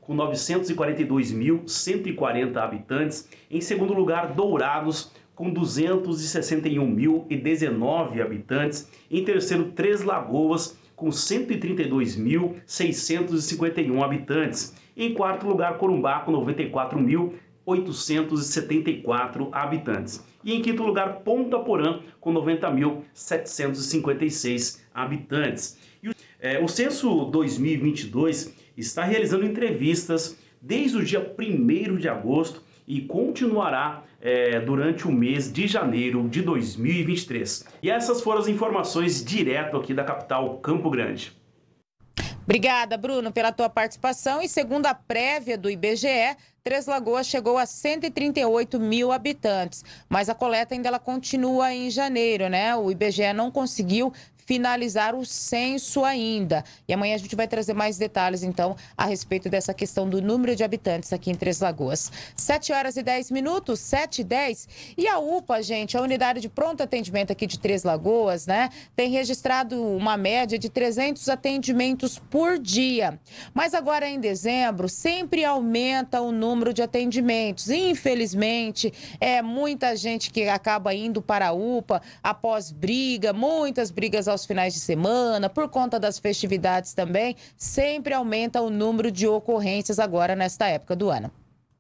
com novecentos e quarenta e dois mil cento e quarenta habitantes. Em segundo lugar, Dourados, com duzentos e sessenta e um mil e dezenove habitantes. Em terceiro, Três Lagoas, com cento e trinta e dois mil seiscentos e cinquenta e um habitantes. Em quarto lugar, Corumbá, com noventa e quatro mil oitocentos e setenta e quatro habitantes. E em quinto lugar, Ponta Porã, com noventa mil setecentos e cinquenta e seis habitantes. E o, é, o Censo dois mil e vinte e dois está realizando entrevistas desde o dia primeiro de agosto e continuará é, durante o mês de janeiro de dois mil e vinte e três. E essas foram as informações direto aqui da capital Campo Grande. Obrigada, Bruno, pela tua participação. E segundo a prévia do I B G E, Três Lagoas chegou a cento e trinta e oito mil habitantes, mas a coleta ainda ela continua em janeiro, né? O I B G E não conseguiu finalizar o censo ainda. E amanhã a gente vai trazer mais detalhes, então, a respeito dessa questão do número de habitantes aqui em Três Lagoas. sete horas e dez minutos, sete e dez. E a U P A, gente, a unidade de pronto atendimento aqui de Três Lagoas, né, tem registrado uma média de trezentos atendimentos por dia. Mas agora em dezembro, sempre aumenta o número de atendimentos. Infelizmente, é muita gente que acaba indo para a U P A após briga, muitas brigas aos finais de semana, por conta das festividades também, sempre aumenta o número de ocorrências agora nesta época do ano.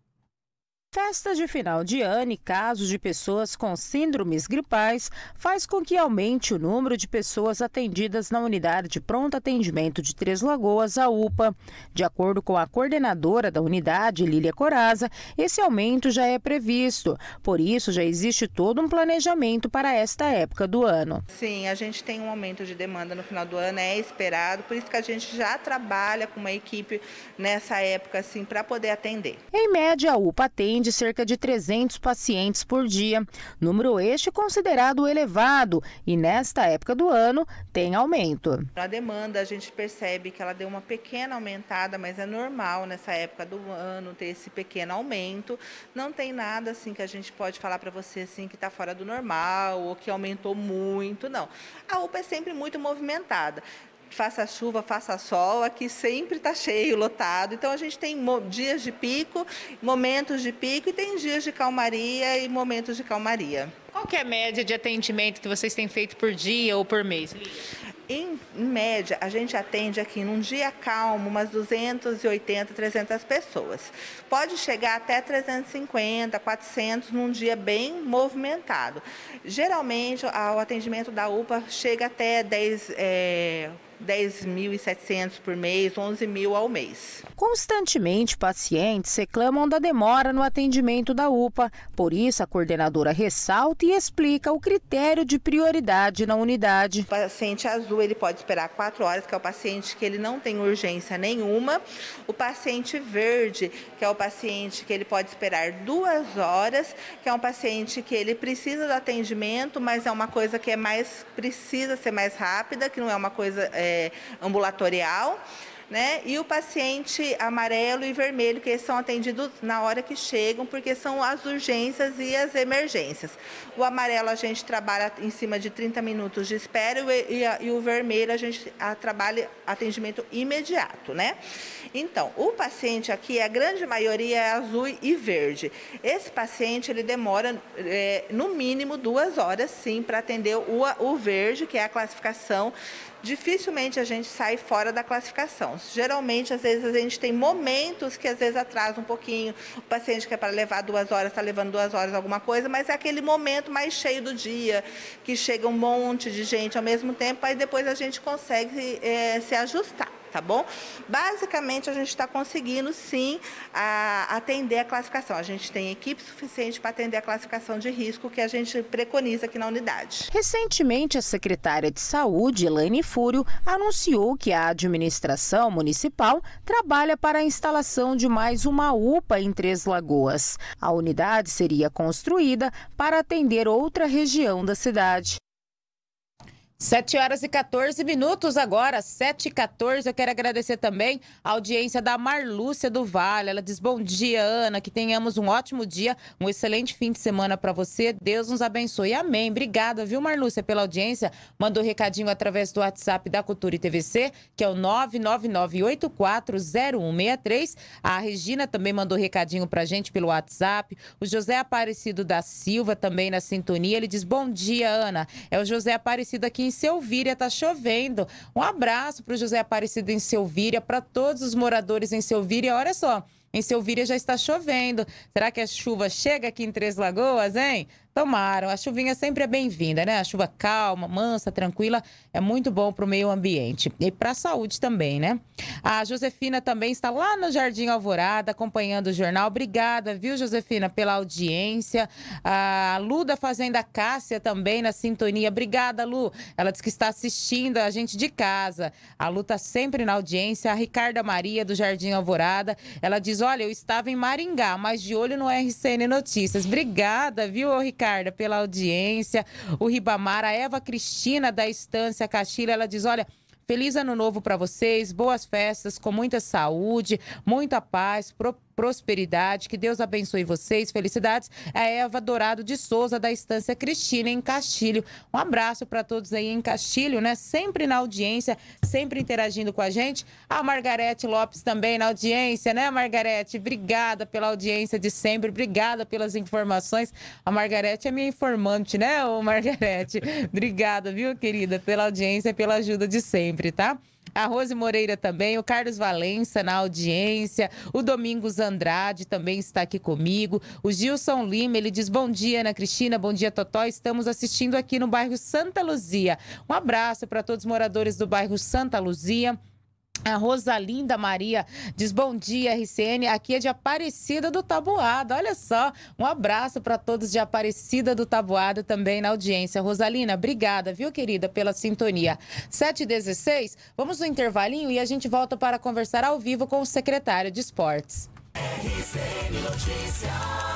Festa de final de ano e casos de pessoas com síndromes gripais faz com que aumente o número de pessoas atendidas na unidade de pronto atendimento de Três Lagoas, a U P A. De acordo com a coordenadora da unidade, Lília Coraza, esse aumento já é previsto. Por isso, já existe todo um planejamento para esta época do ano. Sim, a gente tem um aumento de demanda no final do ano, é esperado, por isso que a gente já trabalha com uma equipe nessa época assim, para poder atender. Em média, a U P A atende de cerca de trezentos pacientes por dia. Número este considerado elevado e nesta época do ano tem aumento. A demanda a gente percebe que ela deu uma pequena aumentada, mas é normal nessa época do ano ter esse pequeno aumento. Não tem nada assim que a gente pode falar para você assim que está fora do normal ou que aumentou muito, não. A U P A é sempre muito movimentada. Faça chuva, faça sol, aqui sempre está cheio, lotado. Então a gente tem dias de pico, momentos de pico e tem dias de calmaria e momentos de calmaria. Qual que é a média de atendimento que vocês têm feito por dia ou por mês? Em, em média, a gente atende aqui num dia calmo umas duzentas e oitenta, trezentas pessoas. Pode chegar até trezentos e cinquenta, quatrocentos num dia bem movimentado. Geralmente, o atendimento da U P A chega até dez... É... dez mil e setecentos por mês, onze mil ao mês. Constantemente, pacientes reclamam da demora no atendimento da U P A. Por isso, a coordenadora ressalta e explica o critério de prioridade na unidade. O paciente azul ele pode esperar quatro horas, que é o paciente que ele não tem urgência nenhuma. O paciente verde, que é o paciente que ele pode esperar duas horas, que é um paciente que ele precisa do atendimento, mas é uma coisa que é mais precisa ser mais rápida, que não é uma coisa é, ambulatorial. Né? E o paciente amarelo e vermelho, que são atendidos na hora que chegam, porque são as urgências e as emergências. O amarelo a gente trabalha em cima de trinta minutos de espera e, e, a, e o vermelho a gente a, trabalha atendimento imediato, né? Então, o paciente aqui, a grande maioria é azul e verde. Esse paciente, ele demora é, no mínimo duas horas, sim, para atender o, o verde, que é a classificação. Dificilmente a gente sai fora da classificação. Geralmente, às vezes, a gente tem momentos que às vezes atrasa um pouquinho. O paciente que é para levar duas horas, está levando duas horas alguma coisa, mas é aquele momento mais cheio do dia, que chega um monte de gente ao mesmo tempo, aí depois a gente consegue é, se ajustar. Tá bom? Basicamente, a gente está conseguindo, sim, a, atender a classificação. A gente tem equipe suficiente para atender a classificação de risco que a gente preconiza aqui na unidade. Recentemente, a secretária de Saúde, Elaine Fúrio, anunciou que a administração municipal trabalha para a instalação de mais uma U P A em Três Lagoas. A unidade seria construída para atender outra região da cidade. sete horas e quatorze minutos agora, sete e quatorze. Eu quero agradecer também a audiência da Marlúcia do Vale. Ela diz: bom dia, Ana, que tenhamos um ótimo dia, um excelente fim de semana para você. Deus nos abençoe. Amém. Obrigada, viu, Marlúcia, pela audiência. Mandou recadinho através do WhatsApp da Cultura e T V C, que é o nove nove nove oito quatro zero um seis três. A Regina também mandou recadinho pra gente pelo WhatsApp. O José Aparecido da Silva também na sintonia. Ele diz: bom dia, Ana. É o José Aparecido aqui em Selvíria, tá chovendo. Um abraço para o José Aparecido em Selvíria, para todos os moradores em Selvíria. Olha só, em Selvíria já está chovendo. Será que a chuva chega aqui em Três Lagoas, hein? Tomaram. A chuvinha sempre é bem-vinda, né? A chuva calma, mansa, tranquila, é muito bom para o meio ambiente e para a saúde também, né? A Josefina também está lá no Jardim Alvorada acompanhando o jornal. Obrigada, viu, Josefina, pela audiência. A Lu da Fazenda Cássia também na sintonia. Obrigada, Lu. Ela diz que está assistindo a gente de casa. A Lu está sempre na audiência. A Ricarda Maria do Jardim Alvorada. Ela diz: olha, eu estava em Maringá, mas de olho no R C N Notícias. Obrigada, viu, Ricardo, pela audiência. O Ribamar, a Eva Cristina da Estância Castilha, ela diz: olha, feliz ano novo para vocês, boas festas, com muita saúde, muita paz, pro prosperidade, que Deus abençoe vocês, felicidades. A Eva Dourado de Souza, da Estância Cristina, em Castilho. Um abraço para todos aí em Castilho, né? Sempre na audiência, sempre interagindo com a gente. A Margarete Lopes também na audiência, né, Margarete? Obrigada pela audiência de sempre, obrigada pelas informações. A Margarete é minha informante, né, ô Margarete? Obrigada, viu, querida, pela audiência e pela ajuda de sempre, tá? A Rose Moreira também, o Carlos Valença na audiência, o Domingos Andrade também está aqui comigo, o Gilson Lima, ele diz: bom dia, Ana Cristina, bom dia, Totó, estamos assistindo aqui no bairro Santa Luzia. Um abraço para todos os moradores do bairro Santa Luzia. A Rosalinda Maria diz: bom dia, R C N, aqui é de Aparecida do Taboado. Olha só, um abraço para todos de Aparecida do Taboado também na audiência. Rosalina, obrigada, viu, querida, pela sintonia. sete e dezesseis, vamos no intervalinho e a gente volta para conversar ao vivo com o secretário de Esportes. R C N Notícias.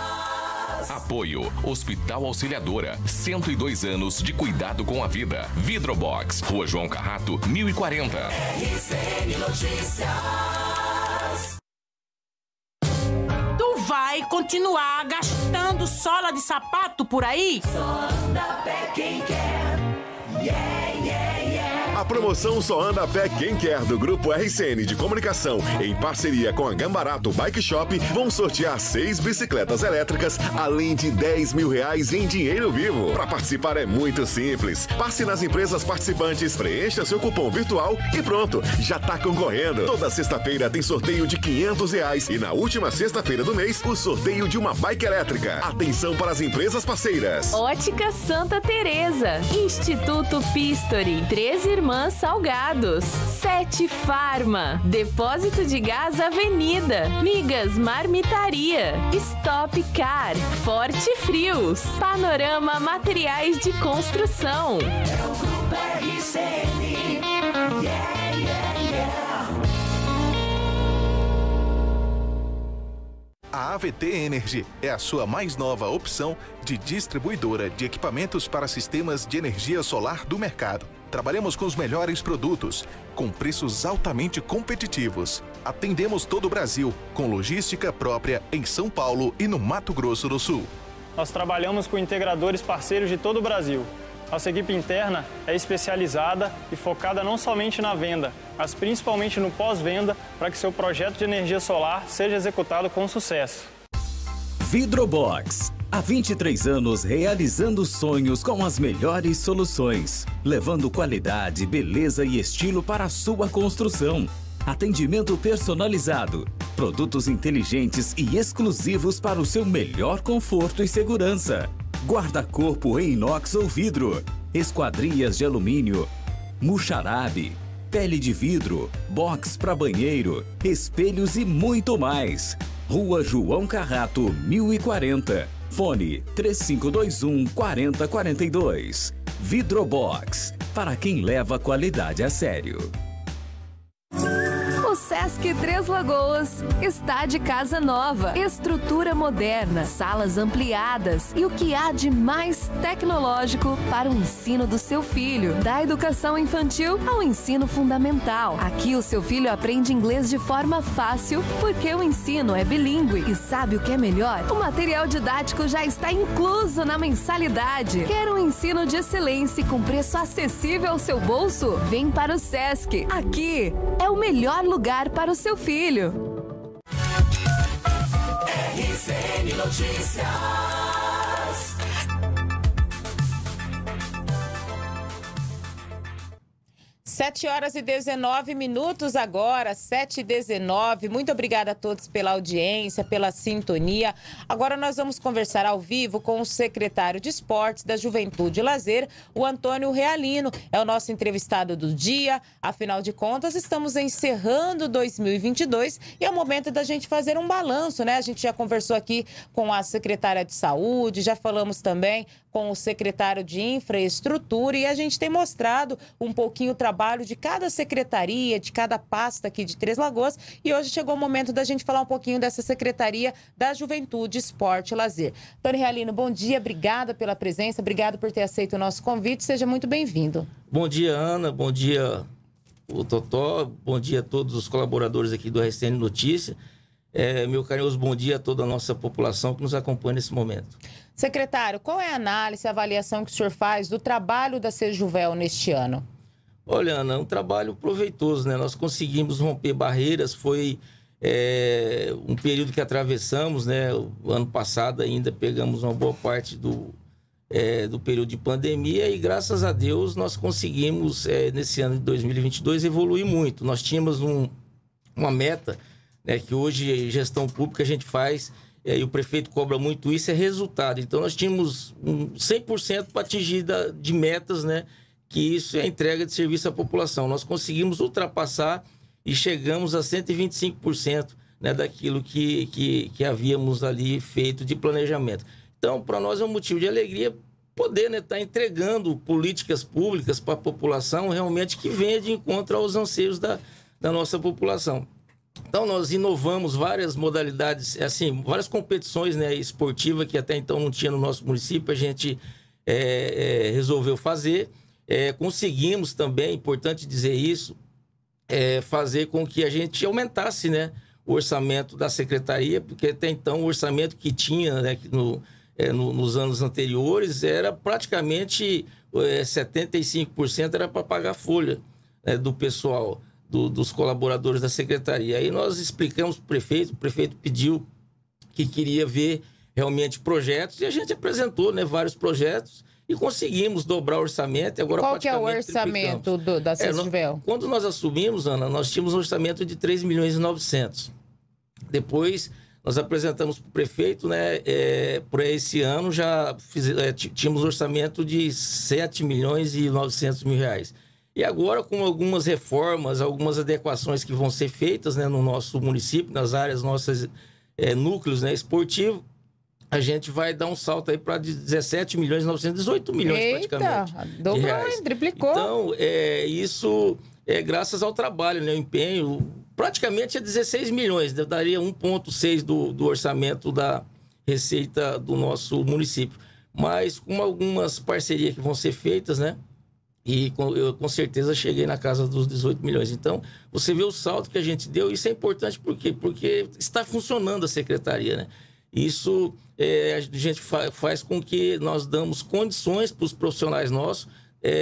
Apoio Hospital Auxiliadora, cento e dois anos de cuidado com a vida. Vidrobox, Rua João Carrato, mil e quarenta. R C N Notícias. Tu vai continuar gastando sola de sapato por aí? Só anda a pé quem quer. Yeah, yeah, yeah. A promoção Só Anda a Pé Quem Quer do Grupo R C N de Comunicação, em parceria com a Gambarato Bike Shop, vão sortear seis bicicletas elétricas, além de dez mil reais em dinheiro vivo. Para participar é muito simples. Passe nas empresas participantes, preencha seu cupom virtual e pronto, já tá concorrendo. Toda sexta-feira tem sorteio de quinhentos reais e na última sexta-feira do mês, o sorteio de uma bike elétrica. Atenção para as empresas parceiras: Ótica Santa Teresa, Instituto Pistori, Três Irmãs Salgados, Sete Farma, Depósito de Gás Avenida, Migas Marmitaria, Stop Car, Forte Frios, Panorama Materiais de Construção. É o Grupo R C N. Yeah, yeah, yeah. A A V T Energy é a sua mais nova opção de distribuidora de equipamentos para sistemas de energia solar do mercado. Trabalhamos com os melhores produtos, com preços altamente competitivos. Atendemos todo o Brasil, com logística própria em São Paulo e no Mato Grosso do Sul. Nós trabalhamos com integradores parceiros de todo o Brasil. Nossa equipe interna é especializada e focada não somente na venda, mas principalmente no pós-venda, para que seu projeto de energia solar seja executado com sucesso. Vidrobox. Há vinte e três anos realizando sonhos com as melhores soluções, levando qualidade, beleza e estilo para a sua construção. Atendimento personalizado, produtos inteligentes e exclusivos para o seu melhor conforto e segurança. Guarda-corpo em inox ou vidro, esquadrias de alumínio, muxarabe, pele de vidro, box para banheiro, espelhos e muito mais. Rua João Carrato, mil e quarenta. Fone três cinco dois um, quatro zero quatro dois. Vidrobox, para quem leva a qualidade a sério. O Sesc Três Lagoas está de casa nova, estrutura moderna, salas ampliadas e o que há de mais tecnológico para o ensino do seu filho. Da educação infantil ao ensino fundamental. Aqui o seu filho aprende inglês de forma fácil porque o ensino é bilíngue. E sabe o que é melhor? O material didático já está incluso na mensalidade. Quer um ensino de excelência e com preço acessível ao seu bolso? Vem para o Sesc. Aqui é o melhor lugar para o seu filho. R C N Notícias. sete horas e dezenove minutos agora, sete e dezenove. Muito obrigada a todos pela audiência, pela sintonia. Agora nós vamos conversar ao vivo com o secretário de Esportes da Juventude e Lazer, o Antônio Realino. É o nosso entrevistado do dia. Afinal de contas, estamos encerrando dois mil e vinte e dois e é o momento da gente fazer um balanço, né? A gente já conversou aqui com a secretária de Saúde, já falamos também com o secretário de Infraestrutura e a gente tem mostrado um pouquinho o trabalho de cada secretaria, de cada pasta aqui de Três Lagoas e hoje chegou o momento da gente falar um pouquinho dessa Secretaria da Juventude, Esporte e Lazer. Antônio Realino, bom dia, obrigada pela presença, obrigado por ter aceito o nosso convite, seja muito bem-vindo. Bom dia, Ana, bom dia, o Totó, bom dia a todos os colaboradores aqui do R C N Notícia. É, meu carinhoso bom dia a toda a nossa população que nos acompanha nesse momento. Secretário, qual é a análise, a avaliação que o senhor faz do trabalho da Sejuvel neste ano? Olha, Ana, um trabalho proveitoso, né? Nós conseguimos romper barreiras, foi é, um período que atravessamos, né? O ano passado ainda pegamos uma boa parte do, é, do período de pandemia e graças a Deus nós conseguimos, é, nesse ano de dois mil e vinte e dois, evoluir muito. Nós tínhamos um, uma meta, né, que hoje gestão pública a gente faz é, e o prefeito cobra muito isso, é resultado. Então nós tínhamos um cem por cento para atingir da, de metas, né, que isso é a entrega de serviço à população. Nós conseguimos ultrapassar e chegamos a cento e vinte e cinco por cento, né, daquilo que, que, que havíamos ali feito de planejamento. Então, para nós é um motivo de alegria poder estar, né, tá entregando políticas públicas para a população realmente que venha de encontro aos anseios da, da nossa população. Então, nós inovamos várias modalidades, assim, várias competições, né, esportivas que até então não tinha no nosso município, a gente é, é, resolveu fazer. É, conseguimos também, importante dizer isso, é, fazer com que a gente aumentasse, né, o orçamento da secretaria, porque até então o orçamento que tinha, né, no, é, no, nos anos anteriores era praticamente é, setenta e cinco por cento era para pagar folha, né, do pessoal. Do, dos colaboradores da secretaria. Aí nós explicamos para o prefeito, o prefeito pediu que queria ver realmente projetos e a gente apresentou, né, vários projetos e conseguimos dobrar o orçamento. E agora qual que é o orçamento do, da Sejuvel? É, quando nós assumimos, Ana, nós tínhamos um orçamento de três milhões e novecentos. Depois nós apresentamos para o prefeito, né, é, para esse ano já fiz, é, tínhamos orçamento de sete milhões e novecentos mil reais. E agora, com algumas reformas, algumas adequações que vão ser feitas, né, no nosso município, nas áreas nossas é, núcleos, né, esportivos, a gente vai dar um salto aí para dezessete milhões e novecentos, dezoito milhões. Eita, praticamente. Dobrou, de reais. Triplicou. Então, é, isso é graças ao trabalho, né, o empenho. Praticamente é dezesseis milhões, né, daria um vírgula seis do, do orçamento da receita do nosso município. Mas com algumas parcerias que vão ser feitas, né? E com, eu com certeza cheguei na casa dos dezoito milhões. Então, você vê o salto que a gente deu. Isso é importante por quê? Porque está funcionando a secretaria, né? Isso é, a gente fa faz com que nós damos condições para os profissionais nossos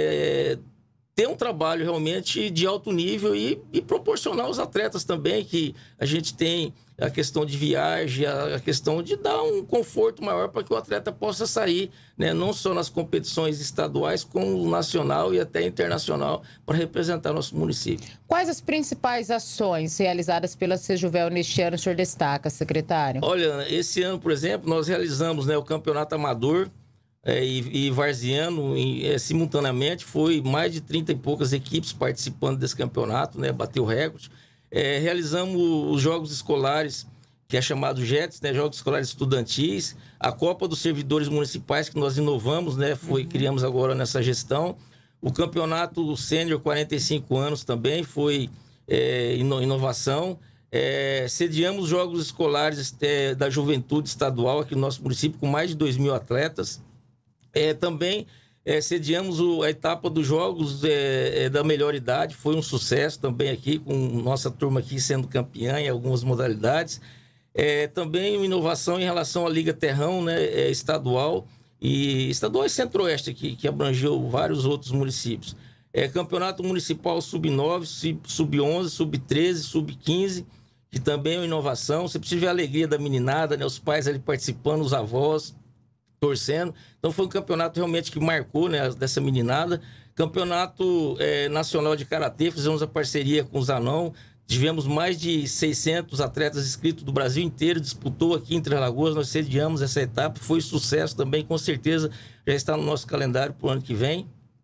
é, ter um trabalho realmente de alto nível e, e proporcionar aos atletas também, que a gente tem a questão de viagem, a, a questão de dar um conforto maior para que o atleta possa sair, né, não só nas competições estaduais, como nacional e até internacional, para representar nosso município. Quais as principais ações realizadas pela Sejuvel neste ano o senhor destaca, secretário? Olha, esse ano, por exemplo, nós realizamos, né, o campeonato amador é, e, e varziano em, é, simultaneamente. Foi mais de trinta e poucas equipes participando desse campeonato, né, bateu recorde. É, realizamos os Jogos Escolares, que é chamado JETS, né, Jogos Escolares Estudantis, a Copa dos Servidores Municipais, que nós inovamos, né, foi, uhum. criamos agora nessa gestão. O Campeonato Sênior quarenta e cinco anos também foi é, inovação. É, sediamos jogos escolares é, da juventude estadual aqui no nosso município, com mais de dois mil atletas. É, também é, sediamos o, a etapa dos jogos é, é, da melhor idade, foi um sucesso também aqui, com nossa turma aqui sendo campeã em algumas modalidades. É, também uma inovação em relação à Liga Terrão, né, é, estadual, e estadual e centro-oeste aqui, que abrangeu vários outros municípios. É, campeonato municipal sub nove, sub onze, sub treze, sub quinze, que também é uma inovação. Você precisa ver a alegria da meninada, né? Os pais ali participando, os avós torcendo. Então foi um campeonato realmente que marcou, né, dessa meninada. Campeonato é, nacional de karatê, fizemos a parceria com o Zanon. Tivemos mais de seiscentos atletas inscritos do Brasil inteiro, disputou aqui em Três Lagoas, nós sediamos essa etapa, foi sucesso também, com certeza já está no nosso calendário para o ano que vem.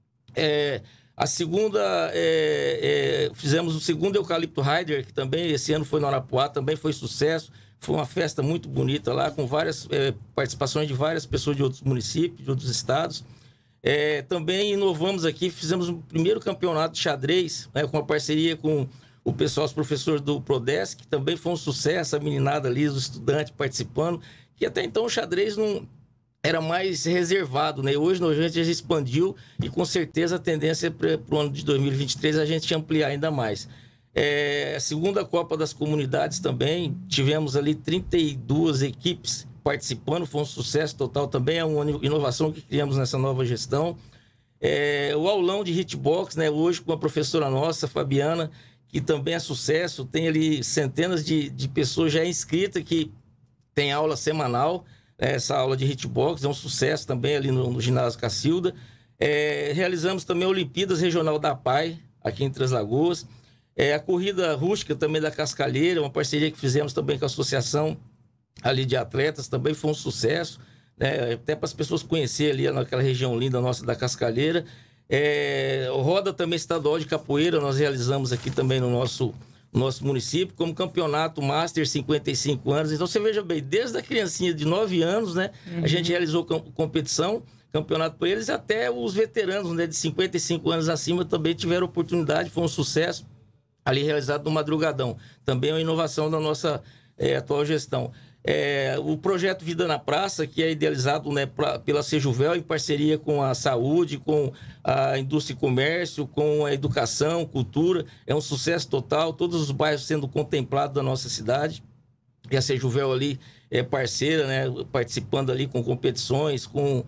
É, a segunda, é, é, fizemos o segundo Eucalipto Rider, que também esse ano foi no Arapuá, também foi sucesso, foi uma festa muito bonita lá, com várias é, participações de várias pessoas de outros municípios, de outros estados. É, também inovamos aqui, fizemos o primeiro campeonato de xadrez, né, com uma parceria com o pessoal, os professores do Prodesc, que também foi um sucesso, a meninada ali, os estudantes participando, que até então o xadrez não era mais reservado, né? Hoje a gente já expandiu e com certeza a tendência é para o ano de dois mil e vinte e três a gente ampliar ainda mais. É, a segunda Copa das Comunidades também, tivemos ali trinta e duas equipes participando, foi um sucesso total também, é uma inovação que criamos nessa nova gestão. É, o aulão de hitbox, né? Hoje com a professora nossa, Fabiana, que também é sucesso, tem ali centenas de, de pessoas já inscritas que tem aula semanal, né? Essa aula de hitbox é um sucesso também ali no, no ginásio Cacilda. É, realizamos também a Olimpíadas Regional da P A I, aqui em Três Lagoas. É, a corrida rústica também da Cascalheira, uma parceria que fizemos também com a associação ali de atletas, também foi um sucesso, né? Até para as pessoas conhecerem ali naquela região linda nossa da Cascalheira. É, roda também estadual de capoeira, nós realizamos aqui também no nosso, nosso município, como campeonato Master cinquenta e cinco anos. Então você veja bem, desde a criancinha de nove anos, né, uhum. a gente realizou competição, campeonato para eles, até os veteranos, né, de cinquenta e cinco anos acima também tiveram oportunidade, foi um sucesso ali realizado no Madrugadão. Também é uma inovação da nossa é, atual gestão. É, o projeto Vida na Praça, que é idealizado, né, pra, pela Sejuvel, em parceria com a saúde, com a indústria e comércio, com a educação, cultura, é um sucesso total, todos os bairros sendo contemplados da nossa cidade. E a Sejuvel ali é parceira, né, participando ali com competições, com...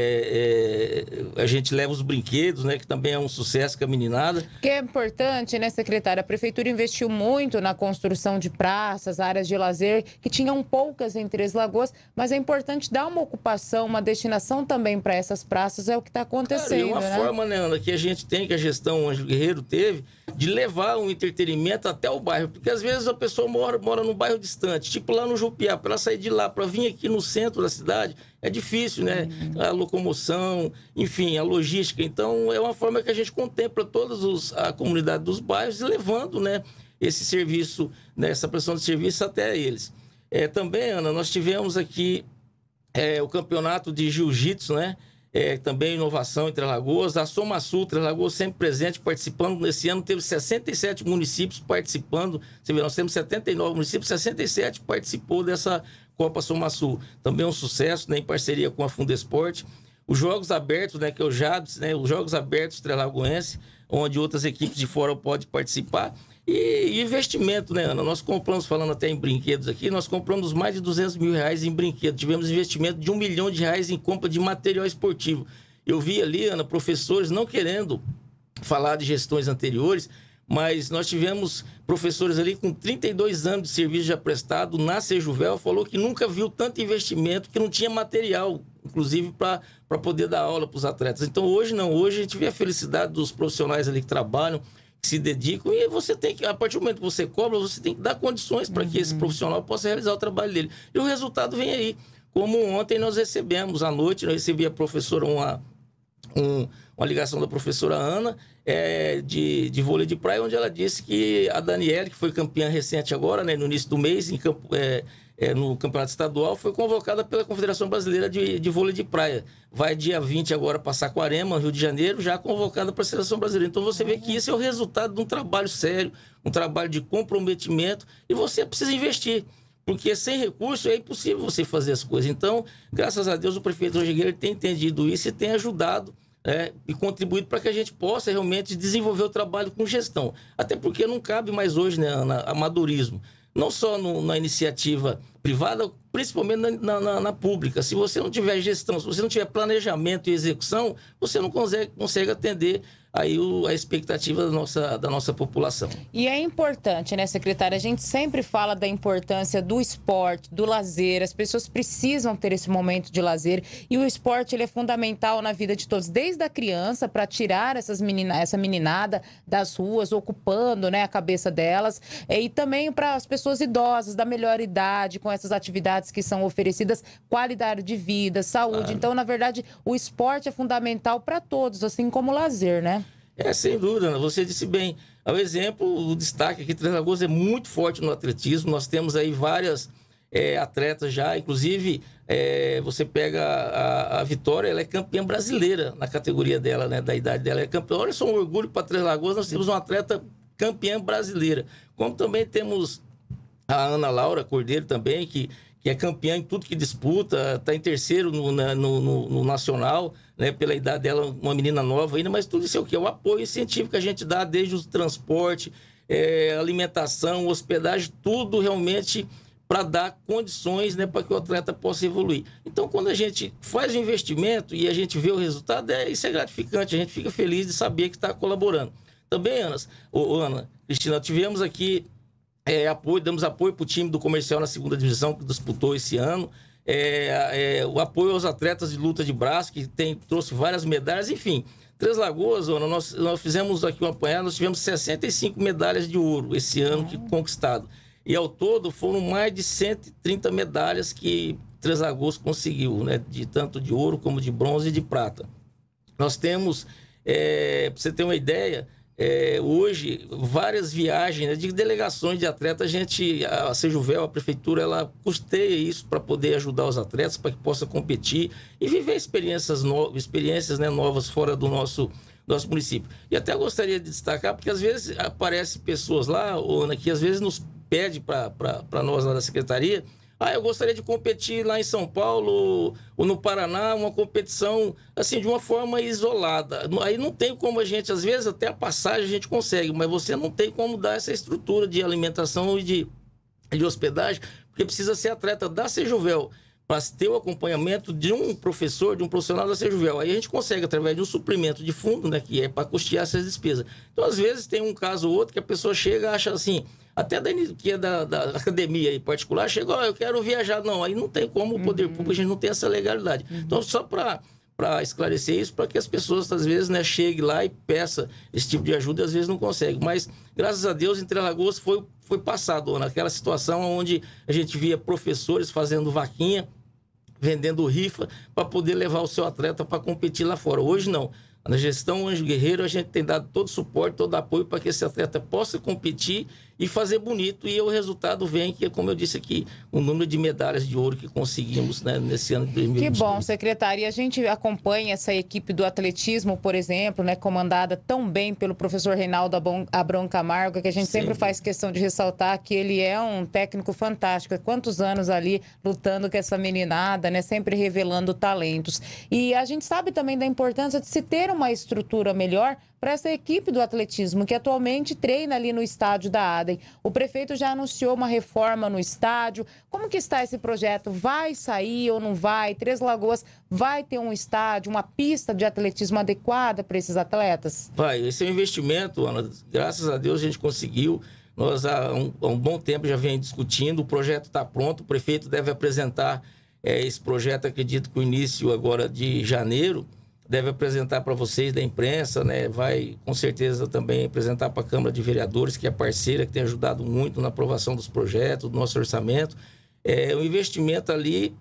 É, é, a gente leva os brinquedos, né, que também é um sucesso com a meninada. Que é importante, né, secretária? A prefeitura investiu muito na construção de praças, áreas de lazer, que tinham poucas em Três Lagoas, mas é importante dar uma ocupação, uma destinação também para essas praças, é o que está acontecendo. Cara, e uma né? forma, né, Ana, que a gente tem, que a gestão Ângelo Guerreiro teve, de levar um entretenimento até o bairro, porque às vezes a pessoa mora, mora num bairro distante, tipo lá no Jupiá, para ela sair de lá, para vir aqui no centro da cidade, é difícil, né? Uhum. A locomoção, enfim, a logística. Então, é uma forma que a gente contempla toda a comunidade dos bairros e levando, né, esse serviço, né, essa prestação de serviço até eles. É, também, Ana, nós tivemos aqui é, o campeonato de jiu-jitsu, né? É, também inovação em Três Lagoas. A Soma Sul, Três Lagoas sempre presente, participando. Nesse ano teve sessenta e sete municípios participando. Você vê, nós temos setenta e nove municípios, sessenta e sete participou dessa Copa Soma Sul. Também um sucesso, né, em parceria com a Fundesporte. Os Jogos Abertos, né, que é o JABS, né, os Jogos Abertos Três Lagoense, onde outras equipes de fora podem participar. E investimento, né, Ana? Nós compramos, falando até em brinquedos aqui, nós compramos mais de duzentos mil reais em brinquedos. Tivemos investimento de um milhão de reais em compra de material esportivo. Eu vi ali, Ana, professores não querendo falar de gestões anteriores, mas nós tivemos professores ali com trinta e dois anos de serviço já prestado na Sejuvel, falou que nunca viu tanto investimento, que não tinha material, inclusive para poder dar aula para os atletas. Então hoje não, hoje a gente vê a felicidade dos profissionais ali que trabalham, que se dedicam, e você tem que, a partir do momento que você cobra, você tem que dar condições para uhum. que esse profissional possa realizar o trabalho dele. E o resultado vem aí. Como ontem nós recebemos, à noite, nós recebi a professora, uma, um, uma ligação da professora Ana, é, de, de vôlei de praia, onde ela disse que a Daniele, que foi campeã recente agora, né, no início do mês, em campo, é, é, no campeonato estadual, foi convocada pela Confederação Brasileira de, de Vôlei de Praia. Vai dia vinte agora para Saquarema, Rio de Janeiro, já convocada para a Seleção Brasileira. Então você vê que isso é o resultado de um trabalho sério, um trabalho de comprometimento, e você precisa investir. Porque sem recurso é impossível você fazer as coisas. Então, graças a Deus, o prefeito Rogério tem entendido isso e tem ajudado, é, e contribuído para que a gente possa realmente desenvolver o trabalho com gestão. Até porque não cabe mais hoje, né, Ana, amadorismo. Não só no, na iniciativa privada, principalmente na, na, na pública. Se você não tiver gestão, se você não tiver planejamento e execução, você não consegue, consegue atender aí o, a expectativa da nossa, da nossa população. E é importante, né, secretária? A gente sempre fala da importância do esporte, do lazer. As pessoas precisam ter esse momento de lazer. E o esporte, ele é fundamental na vida de todos, desde a criança, para tirar essas menina, essa meninada das ruas, ocupando, né, a cabeça delas. E também para as pessoas idosas, da melhor idade, com essas atividades que são oferecidas, qualidade de vida, saúde. Claro. Então, na verdade, o esporte é fundamental para todos, assim como o lazer, né? É, sem dúvida, você disse bem. Ao exemplo, o destaque aqui, Três Lagoas é muito forte no atletismo. Nós temos aí várias é, atletas já, inclusive é, você pega a, a Vitória, ela é campeã brasileira na categoria dela, né, da idade dela. É campeã. Olha só um orgulho para Três Lagoas, nós temos uma atleta campeã brasileira. Como também temos a Ana Laura Cordeiro também, que, que é campeã em tudo que disputa, está em terceiro no, no, no, no nacional, né, pela idade dela, uma menina nova ainda, mas tudo isso é o que? O apoio científico que a gente dá, desde o transporte, é, alimentação, hospedagem, tudo realmente para dar condições, né, para que o atleta possa evoluir. Então, quando a gente faz o investimento e a gente vê o resultado, é, isso é gratificante, a gente fica feliz de saber que está colaborando. Também, Ana, ô, Ana, Cristina, tivemos aqui é, apoio, damos apoio para o time do Comercial na segunda divisão, que disputou esse ano. É, é, o apoio aos atletas de luta de braço, que tem, trouxe várias medalhas, enfim. Três Lagoas, Ana, nós, nós fizemos aqui um apanhado, nós tivemos sessenta e cinco medalhas de ouro esse ano que conquistado. E ao todo foram mais de cento e trinta medalhas que Três Lagoas conseguiu, né? De, tanto de ouro como de bronze e de prata. Nós temos, é, para você ter uma ideia, É, hoje, várias viagens, né, de delegações de atletas, a gente, a Sejuvel, a prefeitura, ela custeia isso para poder ajudar os atletas, para que possa competir e viver experiências, no, experiências né, novas fora do nosso, nosso município. E até gostaria de destacar, porque às vezes aparecem pessoas lá, Ana, que às vezes nos pede para nós lá da secretaria: ah, eu gostaria de competir lá em São Paulo ou no Paraná, uma competição, assim, de uma forma isolada. Aí não tem como a gente, às vezes, até a passagem a gente consegue, mas você não tem como dar essa estrutura de alimentação e de, de hospedagem, porque precisa ser atleta da Sejuvel, para ter o acompanhamento de um professor, de um profissional da Sejuvel. Aí a gente consegue, através de um suplemento de fundo, né, que é para custear essas despesas. Então, às vezes, tem um caso ou outro que a pessoa chega e acha assim, até da, que é da, da academia em particular, chega, ó, oh, eu quero viajar. Não, aí não tem como o poder uhum. público, a gente não tem essa legalidade. Uhum. Então, só para para esclarecer isso, para que as pessoas, às vezes, né, cheguem lá e peçam esse tipo de ajuda e às vezes não conseguem. Mas, graças a Deus, em Três Lagoas foi, foi passado, naquela situação onde a gente via professores fazendo vaquinha, vendendo rifa, para poder levar o seu atleta para competir lá fora. Hoje, não. Na gestão Anjo Guerreiro, a gente tem dado todo o suporte, todo o apoio para que esse atleta possa competir e fazer bonito. E o resultado vem, que, como eu disse aqui, o número de medalhas de ouro que conseguimos, né, nesse ano de dois mil e vinte e dois. Que bom, secretária. E a gente acompanha essa equipe do atletismo, por exemplo, né, comandada tão bem pelo professor Reinaldo Abrão Camargo, que a gente Sim. sempre faz questão de ressaltar que ele é um técnico fantástico. Quantos anos ali lutando com essa meninada, né, sempre revelando talentos. E a gente sabe também da importância de se ter uma estrutura melhor para essa equipe do atletismo, que atualmente treina ali no estádio da A D E M. O prefeito já anunciou uma reforma no estádio. Como que está esse projeto? Vai sair ou não vai? Três Lagoas vai ter um estádio, uma pista de atletismo adequada para esses atletas? Vai, esse é um investimento, Ana. Graças a Deus a gente conseguiu. Nós há um, há um bom tempo já vem discutindo, o projeto está pronto, o prefeito deve apresentar é, esse projeto, acredito que o início agora de janeiro, deve apresentar para vocês da imprensa, né? Vai com certeza também apresentar para a Câmara de Vereadores, que é parceira, que tem ajudado muito na aprovação dos projetos, do nosso orçamento. É um investimento ali,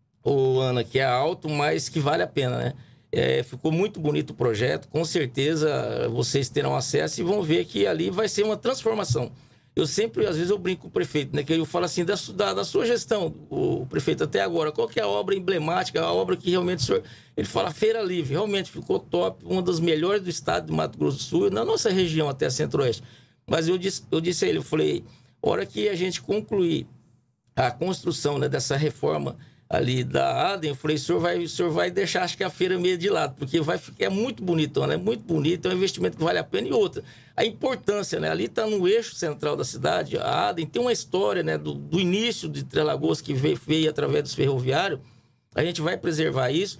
ô, Ana, que é alto, mas que vale a pena, né? É, ficou muito bonito o projeto, com certeza vocês terão acesso e vão ver que ali vai ser uma transformação. eu sempre, às vezes eu brinco com o prefeito, né? Que eu falo assim, da, da, da sua gestão, o prefeito, até agora, qual que é a obra emblemática, a obra que realmente o senhor... Ele fala Feira Livre, realmente ficou top, uma das melhores do estado de Mato Grosso do Sul, na nossa região até Centro-Oeste. Mas eu disse, eu disse a ele, eu falei, hora que a gente concluir a construção, né, dessa reforma ali da ADEM, eu falei, o senhor vai, o senhor vai deixar, acho que a feira meio de lado, porque vai ficar, é muito bonito, né? É muito bonito, é um investimento que vale a pena. E outra, a importância, né? Ali está no eixo central da cidade, a ADEM tem uma história, né, do, do início de Três Lagoas, que veio, veio através dos ferroviários, a gente vai preservar isso,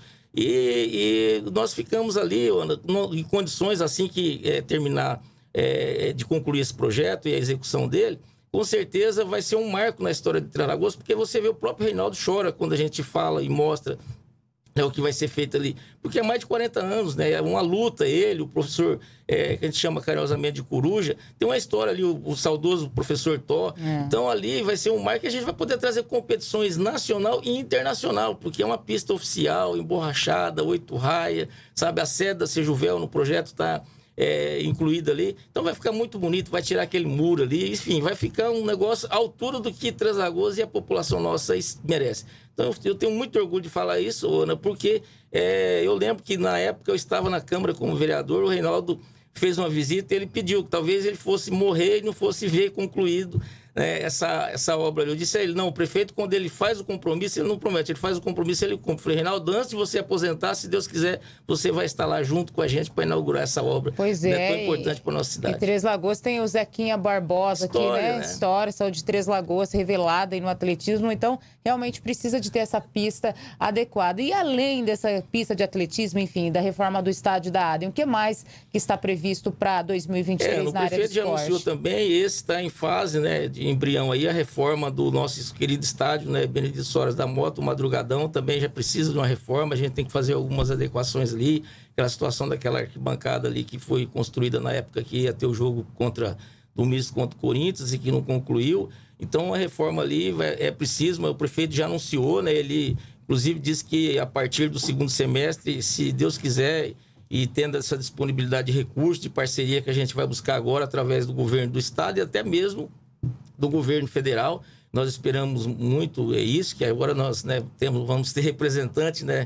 e, e nós ficamos ali em condições assim que é, terminar é, de concluir esse projeto e a execução dele, com certeza vai ser um marco na história de Três Lagoas, porque você vê o próprio Reinaldo chora quando a gente fala e mostra, né, o que vai ser feito ali. Porque há mais de quarenta anos, né, é uma luta, ele, o professor, é, que a gente chama carinhosamente de Coruja, tem uma história ali, o, o saudoso professor Tó. É. Então ali vai ser um marco que a gente vai poder trazer competições nacional e internacional, porque é uma pista oficial, emborrachada, oito raia, sabe, a sede da Sejuvel no projeto está... É, incluída ali, então vai ficar muito bonito, vai tirar aquele muro ali, enfim, vai ficar um negócio à altura do que Três Lagoas e a população nossa merece. Então eu, eu tenho muito orgulho de falar isso, Ana, porque é, eu lembro que na época eu estava na Câmara como vereador, o Reinaldo fez uma visita e ele pediu que talvez ele fosse morrer e não fosse ver concluído, né, essa, essa obra ali. Eu disse a ele, não, o prefeito, quando ele faz o compromisso, ele não promete, ele faz o compromisso, ele cumpre. Eu falei, Reinaldo, antes de você aposentar, se Deus quiser, você vai estar lá junto com a gente para inaugurar essa obra. Pois é. Né, tão importante para a nossa cidade. Em Três Lagoas tem o Zequinha Barbosa História, aqui, né? né? História, saúde de Três Lagoas, revelada aí no atletismo. Então, realmente precisa de ter essa pista adequada. E além dessa pista de atletismo, enfim, da reforma do estádio da ADEM, o que mais que está previsto para dois mil e vinte e três é, na área do esporte? O prefeito já anunciou também, esse está em fase, né, de embrião aí, a reforma do nosso querido estádio, né, Benedito Soares da Mota, o Madrugadão, também já precisa de uma reforma, a gente tem que fazer algumas adequações ali, aquela situação daquela arquibancada ali que foi construída na época que ia ter o jogo contra, do Misto contra o Corinthians e que não concluiu. Então, a reforma ali vai, é preciso, mas o prefeito já anunciou, né, ele inclusive disse que a partir do segundo semestre, se Deus quiser, e tendo essa disponibilidade de recursos, de parceria que a gente vai buscar agora através do governo do estado e até mesmo do governo federal, nós esperamos muito é isso, que agora nós, né, temos, vamos ter representante, né,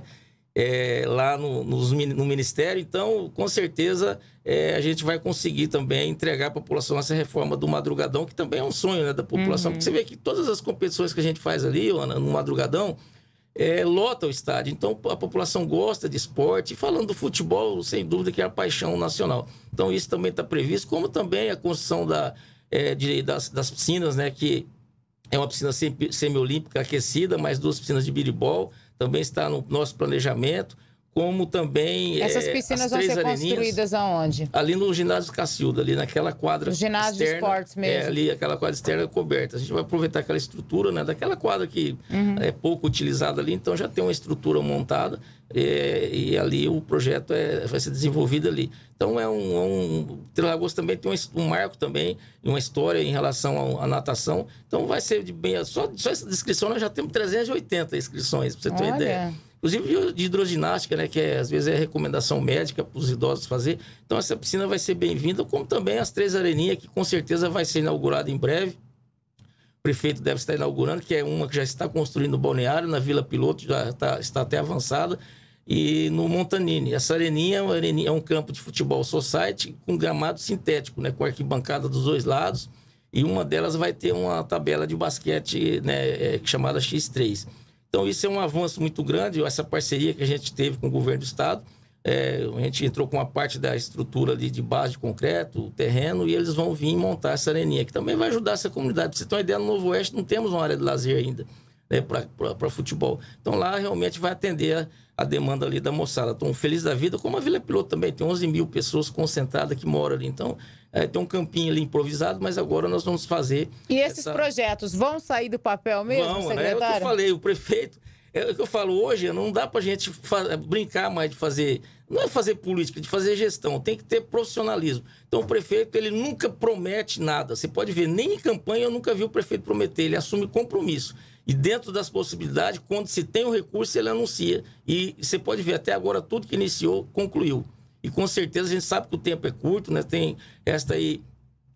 é, lá no, no, no Ministério, então, com certeza, é, a gente vai conseguir também entregar à população essa reforma do Madrugadão, que também é um sonho, né, da população, uhum. Porque você vê que todas as competições que a gente faz ali, Ana, no Madrugadão, é, lota o estádio, então a população gosta de esporte, e falando do futebol, sem dúvida que é a paixão nacional. Então, isso também está previsto, como também a construção da É, de, das, das piscinas, né, que é uma piscina semi-olímpica aquecida, mais duas piscinas de biribol, também está no nosso planejamento, como também... Essas piscinas é, vão ser construídas aonde? Ali no ginásio Cacilda, ali naquela quadra no ginásio externa, de esportes mesmo. É, ali aquela quadra externa coberta. A gente vai aproveitar aquela estrutura, né, daquela quadra que uhum. é pouco utilizada ali, então já tem uma estrutura montada é, e ali o projeto é, vai ser desenvolvido ali. Então é um... É um Três Lagoas também tem um, um marco também, uma história em relação à natação. Então vai ser de bem... Só, só essa descrição nós já temos trezentas e oitenta inscrições, para você ter Olha. uma ideia. Inclusive de hidroginástica, né, que é, às vezes é recomendação médica para os idosos fazer. Então essa piscina vai ser bem-vinda, como também as três areninhas, que com certeza vai ser inaugurada em breve. O prefeito deve estar inaugurando, que é uma que já está construindo no balneário, na Vila Piloto, já está, está até avançada. E no Montanini, essa areninha, uma areninha é um campo de futebol society com gramado sintético, né, com arquibancada dos dois lados. E uma delas vai ter uma tabela de basquete, né, é, chamada X três. Então, isso é um avanço muito grande, essa parceria que a gente teve com o governo do estado. É, a gente entrou com uma parte da estrutura ali de base de concreto, terreno, e eles vão vir montar essa areninha, que também vai ajudar essa comunidade. Pra você ter uma ideia, no Novo Oeste não temos uma área de lazer ainda, né, para futebol. Então, lá realmente vai atender a, a demanda ali da moçada. Estou feliz da vida, como a Vila Piloto também, tem onze mil pessoas concentradas que moram ali. Então, é, tem um campinho ali improvisado, mas agora nós vamos fazer... E esses essa... projetos vão sair do papel mesmo, vão, secretário? Né? É o que eu falei, o prefeito... É o que eu falo, hoje não dá pra gente fa- brincar mais de fazer... Não é fazer política, de fazer gestão. Tem que ter profissionalismo. Então, o prefeito, ele nunca promete nada. Você pode ver, nem em campanha eu nunca vi o prefeito prometer. Ele assume compromisso. E dentro das possibilidades, quando se tem o recurso, ele anuncia. E você pode ver, até agora, tudo que iniciou, concluiu. E com certeza a gente sabe que o tempo é curto, né? Tem esta aí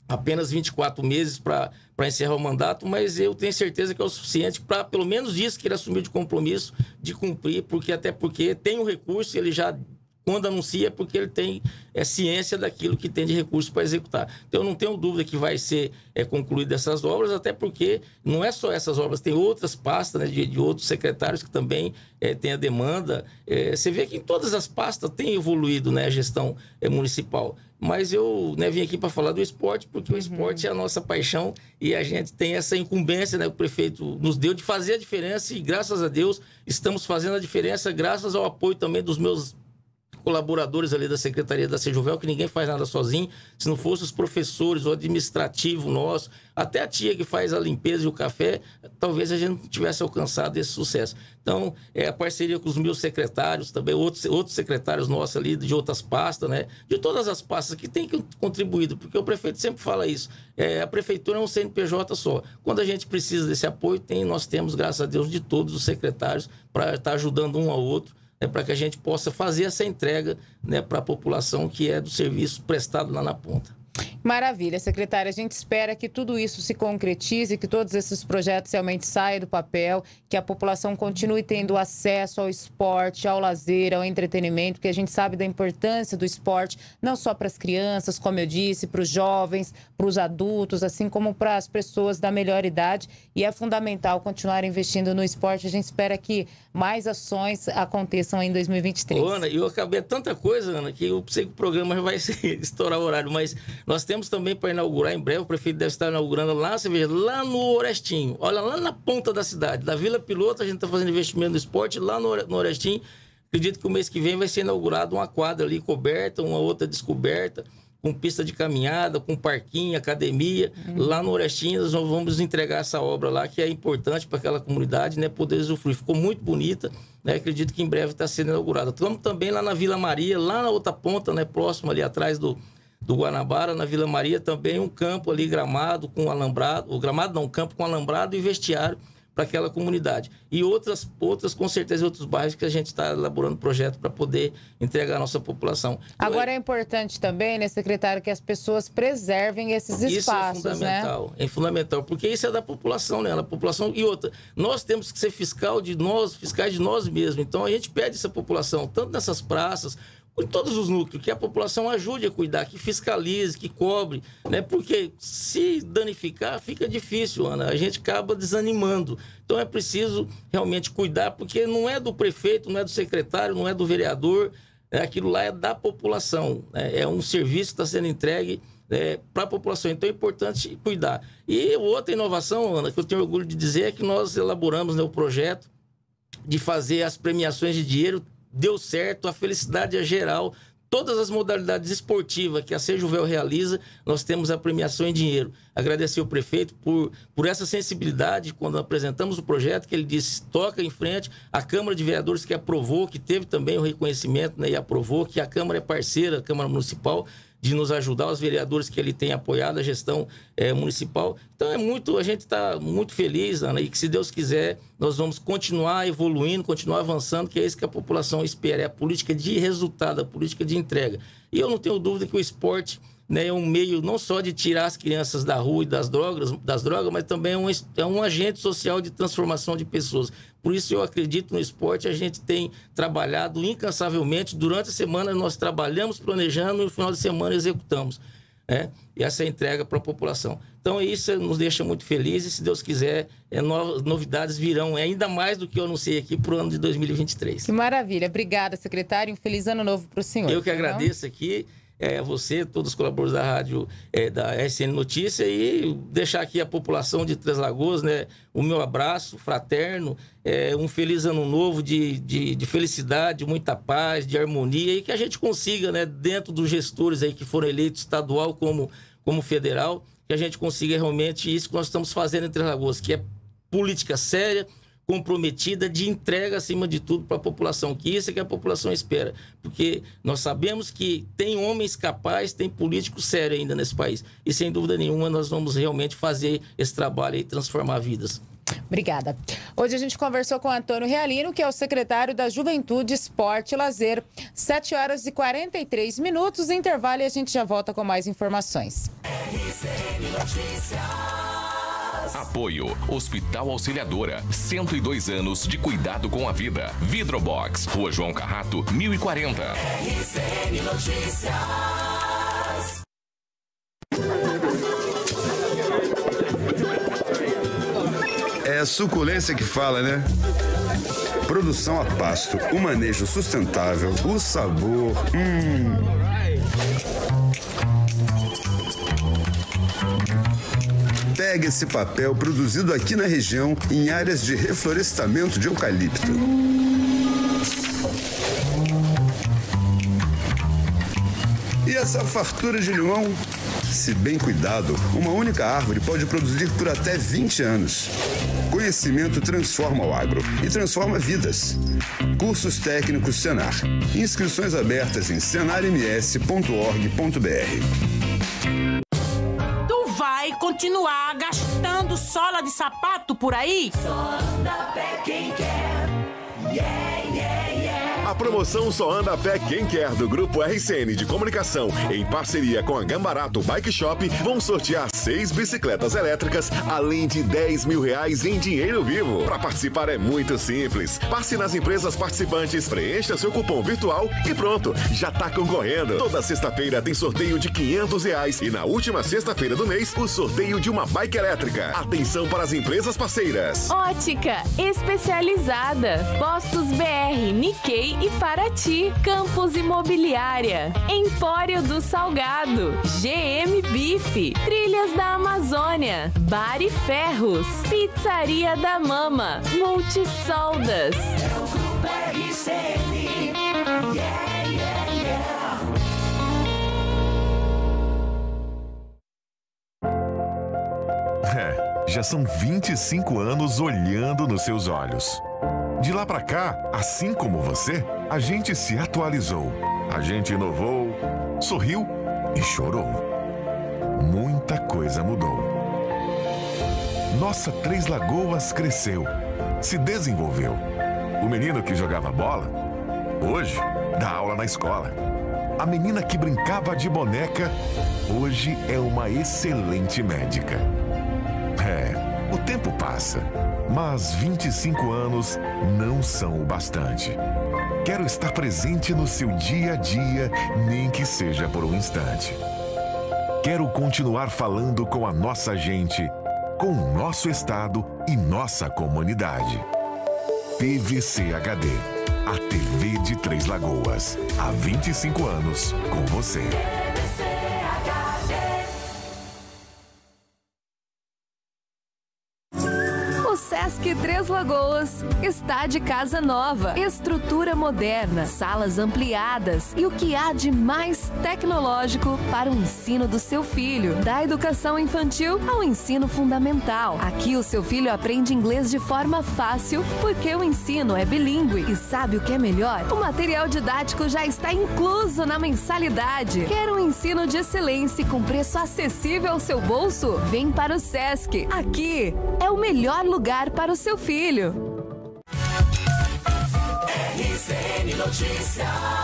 apenas vinte e quatro meses para encerrar o mandato, mas eu tenho certeza que é o suficiente para, pelo menos isso que ele assumiu de compromisso, de cumprir, porque até porque tem o recurso, ele já, quando anuncia, é porque ele tem é, ciência daquilo que tem de recurso para executar. Então, eu não tenho dúvida que vai ser é, concluída essas obras, até porque não é só essas obras, tem outras pastas, né, de, de outros secretários que também é, têm a demanda. É, você vê que em todas as pastas tem evoluído, né, a gestão é, municipal. Mas eu, né, vim aqui para falar do esporte, porque o esporte é a nossa paixão e a gente tem essa incumbência, né, que o prefeito nos deu de fazer a diferença e, graças a Deus, estamos fazendo a diferença graças ao apoio também dos meus colaboradores ali da Secretaria da Sejuvel, que ninguém faz nada sozinho. Se não fosse os professores, o administrativo nosso, até a tia que faz a limpeza e o café, talvez a gente não tivesse alcançado esse sucesso. Então, é a parceria com os meus secretários, também outros, outros secretários nossos ali de outras pastas, né? De todas as pastas que têm contribuído, porque o prefeito sempre fala isso. É, a prefeitura é um C N P J só. Quando a gente precisa desse apoio, tem, nós temos, graças a Deus, de todos os secretários para estar ajudando um ao outro, é, para que a gente possa fazer essa entrega, né, para a população que é do serviço prestado lá na ponta. Maravilha, secretária. A gente espera que tudo isso se concretize, que todos esses projetos realmente saiam do papel, que a população continue tendo acesso ao esporte, ao lazer, ao entretenimento, porque a gente sabe da importância do esporte, não só para as crianças, como eu disse, para os jovens, para os adultos, assim como para as pessoas da melhor idade. E é fundamental continuar investindo no esporte. A gente espera que mais ações aconteçam em dois mil e vinte e três. Ô, Ana, eu acabei tanta coisa, Ana, que eu sei que o programa vai estourar o horário, mas nós temos também para inaugurar em breve, o prefeito deve estar inaugurando lá, você veja, lá no Orestinho, olha, lá na ponta da cidade, da Vila Piloto, a gente está fazendo investimento no esporte, lá no, no Orestinho, acredito que o mês que vem vai ser inaugurada uma quadra ali coberta, uma outra descoberta, com pista de caminhada, com parquinho, academia, uhum. Lá no Orestinho nós vamos entregar essa obra lá, que é importante para aquela comunidade, né, poder usufruir. Ficou muito bonita, né, acredito que em breve está sendo inaugurada. Estamos também lá na Vila Maria, lá na outra ponta, né, próximo ali atrás do, do Guanabara, na Vila Maria, também um campo ali gramado com alambrado, o gramado não, um campo com alambrado e vestiário para aquela comunidade. E outras, outras, com certeza, outros bairros que a gente está elaborando projeto para poder entregar à nossa população. Então, agora é... é importante também, né, secretário, que as pessoas preservem esses espaços, isso é fundamental, né? É fundamental, porque isso é da população, né? A população e outra. Nós temos que ser fiscal de nós, fiscais de nós mesmos. Então, a gente pede essa população, tanto nessas praças, em todos os núcleos, que a população ajude a cuidar, que fiscalize, que cobre, né? Porque se danificar, fica difícil, Ana. A gente acaba desanimando. Então é preciso realmente cuidar, porque não é do prefeito, não é do secretário, não é do vereador, né? Aquilo lá é da população, né? É um serviço que está sendo entregue, né, para a população. Então é importante cuidar. E outra inovação, Ana, que eu tenho orgulho de dizer, é que nós elaboramos, né, o projeto de fazer as premiações de dinheiro. Deu certo, a felicidade é geral. Todas as modalidades esportivas que a Sejuvel realiza, nós temos a premiação em dinheiro. Agradecer ao prefeito por, por essa sensibilidade quando apresentamos o projeto, que ele disse, toca em frente. A Câmara de Vereadores que aprovou, que teve também o reconhecimento, né, e aprovou, que a Câmara é parceira, a Câmara Municipal, de nos ajudar, os vereadores que ele tem apoiado, a gestão é, municipal. Então, é muito, a gente está muito feliz, Ana, e que, se Deus quiser, nós vamos continuar evoluindo, continuar avançando, que é isso que a população espera, é a política de resultado, a política de entrega. E eu não tenho dúvida que o esporte, né, é um meio não só de tirar as crianças da rua e das drogas, das drogas, mas também é um, é um agente social de transformação de pessoas. Por isso eu acredito no esporte, a gente tem trabalhado incansavelmente. Durante a semana nós trabalhamos, planejando, e no final de semana executamos, né? E essa é a entrega para a população. Então isso nos deixa muito felizes, e se Deus quiser, é, no, novidades virão, ainda mais do que eu anunciei aqui para o ano de dois mil e vinte e três. Que maravilha. Obrigada, secretário. Um feliz ano novo para o senhor. Eu que agradeço aqui. É, você, todos os colaboradores da rádio, é, da R C N Notícia, e deixar aqui a população de Três Lagoas, né, o meu abraço fraterno, é, um feliz ano novo de, de, de felicidade, muita paz, de harmonia, e que a gente consiga, né, dentro dos gestores aí que foram eleitos estadual como, como federal, que a gente consiga realmente isso que nós estamos fazendo em Três Lagoas, que é política séria, comprometida, de entrega acima de tudo para a população, que isso é que a população espera, porque nós sabemos que tem homens capazes, tem políticos sérios ainda nesse país, e sem dúvida nenhuma nós vamos realmente fazer esse trabalho e transformar vidas. Obrigada. Hoje a gente conversou com o Antônio Realino, que é o secretário da Juventude, Esporte e Lazer. sete horas e quarenta e três minutos, intervalo, e a gente já volta com mais informações. R C N Notícias. Apoio Hospital Auxiliadora, cento e dois anos de cuidado com a vida. Vidrobox, Rua João Carrato, mil e quarenta. R C N Notícias. É a suculência que fala, né? Produção a pasto, o manejo sustentável, o sabor. Hum. Pega esse papel produzido aqui na região em áreas de reflorestamento de eucalipto. E essa fartura de limão? Se bem cuidado, uma única árvore pode produzir por até vinte anos. Conhecimento transforma o agro e transforma vidas. Cursos técnicos Senar. Inscrições abertas em senar m s ponto org ponto b r. Tu vai continuar gastando sola de sapato por aí? Só anda a pé quem quer. Yeah, yeah, yeah. A promoção Só Anda a Pé Quem Quer do Grupo R C N de Comunicação, em parceria com a Gambarato Bike Shop, vão sortear seis bicicletas elétricas, além de dez mil reais em dinheiro vivo. Para participar é muito simples. Passe nas empresas participantes, preencha seu cupom virtual e pronto, já tá concorrendo. Toda sexta-feira tem sorteio de quinhentos reais e na última sexta-feira do mês, o sorteio de uma bike elétrica. Atenção para as empresas parceiras. Ótica especializada, Postos B R, Nikkei e Paraty, Campos Imobiliária, Empório do Salgado, G M Bife, Trilhas da Amazônia, Bar e Ferros, Pizzaria da Mama, Multisoldas. É o Grupo R C N. Yeah, yeah, yeah. É, já são vinte e cinco anos olhando nos seus olhos. De lá pra cá, assim como você, a gente se atualizou. A gente inovou, sorriu e chorou. Muita coisa mudou. Nossa Três Lagoas cresceu, se desenvolveu. O menino que jogava bola, hoje dá aula na escola. A menina que brincava de boneca, hoje é uma excelente médica. É, o tempo passa. Mas vinte e cinco anos não são o bastante. Quero estar presente no seu dia a dia, nem que seja por um instante. Quero continuar falando com a nossa gente, com o nosso estado e nossa comunidade. T V C H D, a T V de Três Lagoas. Há vinte e cinco anos com você. Sesc Três Lagoas está de casa nova, estrutura moderna, salas ampliadas e o que há de mais tecnológico para o ensino do seu filho, da educação infantil ao ensino fundamental. Aqui o seu filho aprende inglês de forma fácil porque o ensino é bilíngue. E sabe o que é melhor? O material didático já está incluso na mensalidade. Quer um ensino de excelência com preço acessível ao seu bolso? Vem para o Sesc. Aqui é o melhor lugar para o seu filho. R C N Notícias.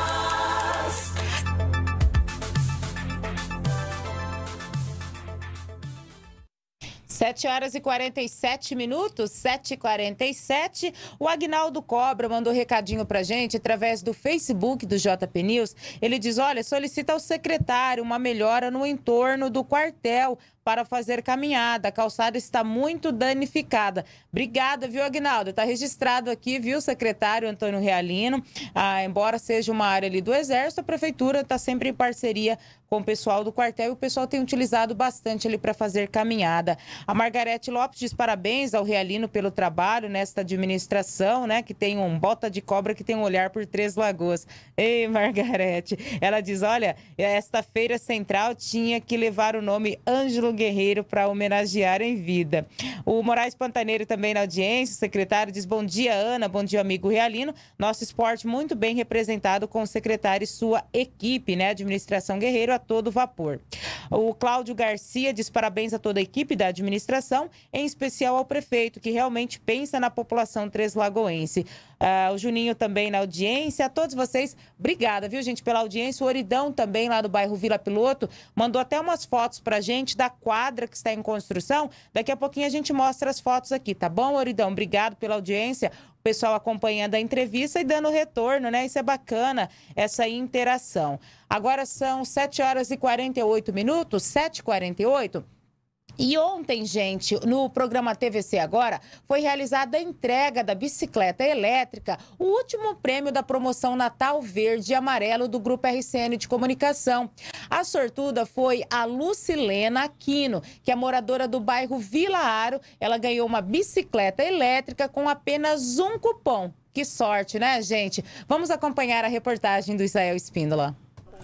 sete horas e quarenta e sete minutos, sete e quarenta e sete. O Agnaldo Cobra mandou recadinho pra gente através do Facebook do J P News. Ele diz, olha, solicita ao secretário uma melhora no entorno do quartel para fazer caminhada. A calçada está muito danificada. Obrigada, viu, Agnaldo? Está registrado aqui, viu, secretário Antônio Realino. Ah, embora seja uma área ali do Exército, a Prefeitura está sempre em parceria com o pessoal do quartel e o pessoal tem utilizado bastante ali para fazer caminhada. A Margarete Lopes diz parabéns ao Realino pelo trabalho nesta administração, né, que tem um bota de cobra que tem um olhar por Três Lagoas. Ei, Margarete, ela diz, olha, esta feira central tinha que levar o nome Ângelo Guerreiro para homenagear em vida. O Moraes Pantaneiro também na audiência, o secretário diz, bom dia, Ana, bom dia, amigo Realino. Nosso esporte muito bem representado com o secretário e sua equipe, né, administração Guerreiro a todo vapor. O Cláudio Garcia diz parabéns a toda a equipe da administração administração, em especial ao prefeito, que realmente pensa na população treslagoense. Ah, o Juninho também na audiência. A todos vocês, obrigada, viu, gente, pela audiência. O Oridão também, lá do bairro Vila Piloto, mandou até umas fotos pra gente da quadra que está em construção. Daqui a pouquinho a gente mostra as fotos aqui, tá bom, Oridão? Obrigado pela audiência. O pessoal acompanhando a entrevista e dando retorno, né? Isso é bacana, essa interação. Agora são sete horas e quarenta e oito minutos, sete e quarenta e oito. E ontem, gente, no programa T V C Agora, foi realizada a entrega da bicicleta elétrica, o último prêmio da promoção Natal Verde e Amarelo do Grupo R C N de Comunicação. A sortuda foi a Lucilena Aquino, que é moradora do bairro Vila Aro. Ela ganhou uma bicicleta elétrica com apenas um cupom. Que sorte, né, gente? Vamos acompanhar a reportagem do Israel Espíndola.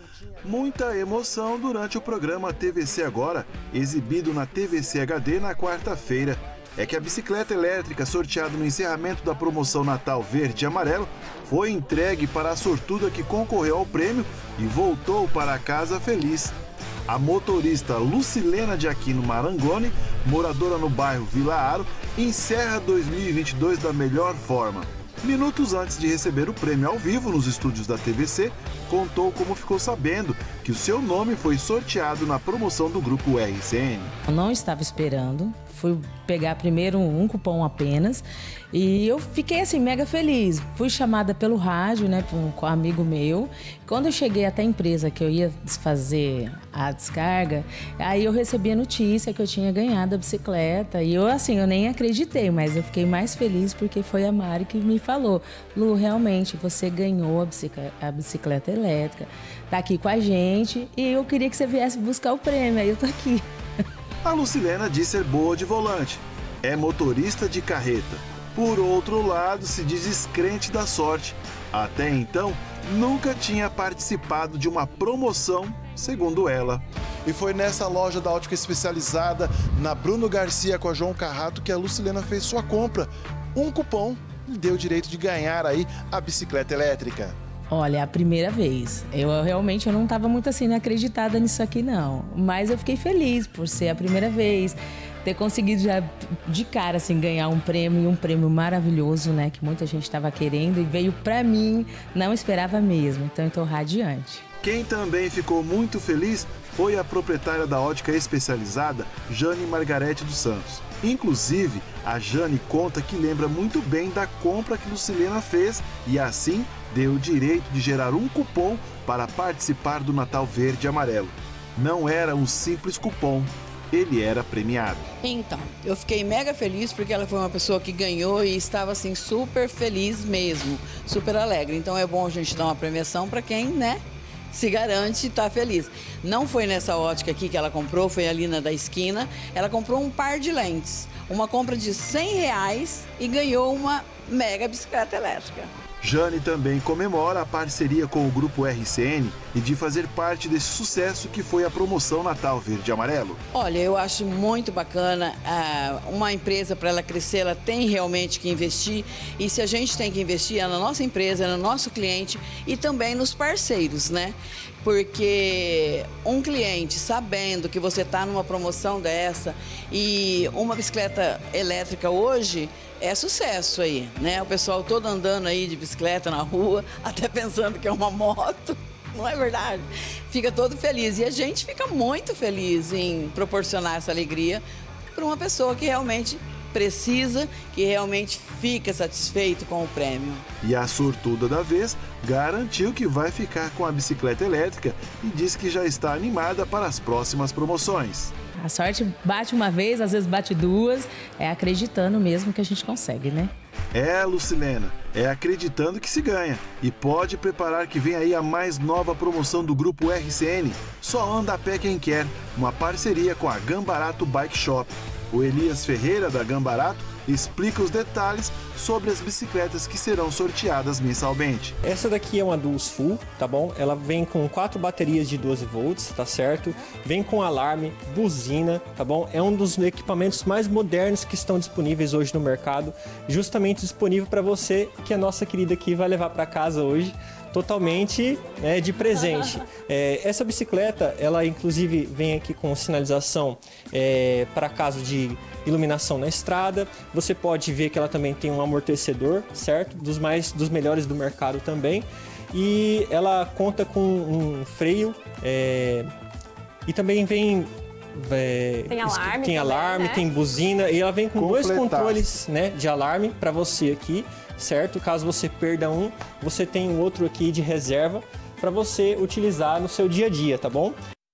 Muita emoção durante o programa T V C Agora, exibido na T V C H D na quarta-feira. É que a bicicleta elétrica sorteada no encerramento da promoção Natal Verde e Amarelo foi entregue para a sortuda que concorreu ao prêmio e voltou para casa feliz. A motorista Lucilena de Aquino Marangoni, moradora no bairro Vila Aro, encerra dois mil e vinte e dois da melhor forma. Minutos antes de receber o prêmio ao vivo nos estúdios da T V C, contou como ficou sabendo que o seu nome foi sorteado na promoção do Grupo R C N. Eu não estava esperando, fui pegar primeiro um cupom apenas e eu fiquei assim mega feliz. Fui chamada pelo rádio, né, por um amigo meu. Quando eu cheguei até a empresa que eu ia fazer a descarga, aí eu recebi a notícia que eu tinha ganhado a bicicleta e eu assim, eu nem acreditei, mas eu fiquei mais feliz porque foi a Mari que me falou: Lu, realmente você ganhou a bicicleta, a bicicleta elétrica, tá aqui com a gente e eu queria que você viesse buscar o prêmio, aí eu tô aqui. A Lucilena diz ser boa de volante, é motorista de carreta. Por outro lado, se diz descrente da sorte. Até então, nunca tinha participado de uma promoção, segundo ela. E foi nessa loja da ótica especializada, na Bruno Garcia com a João Carrato, que a Lucilena fez sua compra. Um cupom lhe deu o direito de ganhar aí a bicicleta elétrica. Olha, a primeira vez. Eu realmente eu não estava muito assim acreditada nisso aqui, não. Mas eu fiquei feliz por ser a primeira vez, ter conseguido já de cara assim ganhar um prêmio, e um prêmio maravilhoso, né? Que muita gente estava querendo e veio para mim, não esperava mesmo. Então eu tô radiante. Quem também ficou muito feliz foi a proprietária da ótica especializada, Jane Margarete dos Santos. Inclusive, a Jane conta que lembra muito bem da compra que Lucilena fez e assim deu o direito de gerar um cupom para participar do Natal Verde e Amarelo. Não era um simples cupom, ele era premiado. Então, eu fiquei mega feliz porque ela foi uma pessoa que ganhou e estava assim super feliz mesmo, super alegre. Então é bom a gente dar uma premiação para quem, né, se garante e está feliz. Não foi nessa ótica aqui que ela comprou, foi ali na da esquina. Ela comprou um par de lentes, uma compra de cem reais e ganhou uma mega bicicleta elétrica. Jane também comemora a parceria com o Grupo R C N e de fazer parte desse sucesso que foi a promoção Natal Verde e Amarelo. Olha, eu acho muito bacana, uma empresa, para ela crescer, ela tem realmente que investir, e se a gente tem que investir é na nossa empresa, é no nosso cliente e também nos parceiros, né? Porque um cliente sabendo que você está numa promoção dessa e uma bicicleta elétrica hoje é sucesso aí, né? O pessoal todo andando aí de bicicleta na rua, até pensando que é uma moto, não é verdade? Fica todo feliz e a gente fica muito feliz em proporcionar essa alegria para uma pessoa que realmente precisa, que realmente fica satisfeito com o prêmio. E a sortuda da vez garantiu que vai ficar com a bicicleta elétrica e diz que já está animada para as próximas promoções. A sorte bate uma vez, às vezes bate duas, é acreditando mesmo que a gente consegue, né? É, Lucilena, é acreditando que se ganha. E pode preparar que vem aí a mais nova promoção do Grupo R C N. Só anda a pé quem quer, uma parceria com a Gambarato Bike Shop. O Elias Ferreira, da Gambarato, explica os detalhes sobre as bicicletas que serão sorteadas mensalmente. Essa daqui é uma Duos Full, tá bom? Ela vem com quatro baterias de doze volts, tá certo? Vem com alarme, buzina, tá bom? É um dos equipamentos mais modernos que estão disponíveis hoje no mercado, justamente disponível para você, que a nossa querida aqui vai levar para casa hoje, totalmente né, de presente. É, essa bicicleta, ela inclusive vem aqui com sinalização é, para caso de iluminação na estrada. Você pode ver que ela também tem um amortecedor, certo? Dos mais, dos melhores do mercado também. E ela conta com um freio é, e também vem É, tem alarme, tem, também, alarme né? tem buzina e ela vem com Completar. dois controles né, de alarme para você aqui, certo? Caso você perda um, você tem um outro aqui de reserva para você utilizar no seu dia a dia, tá bom?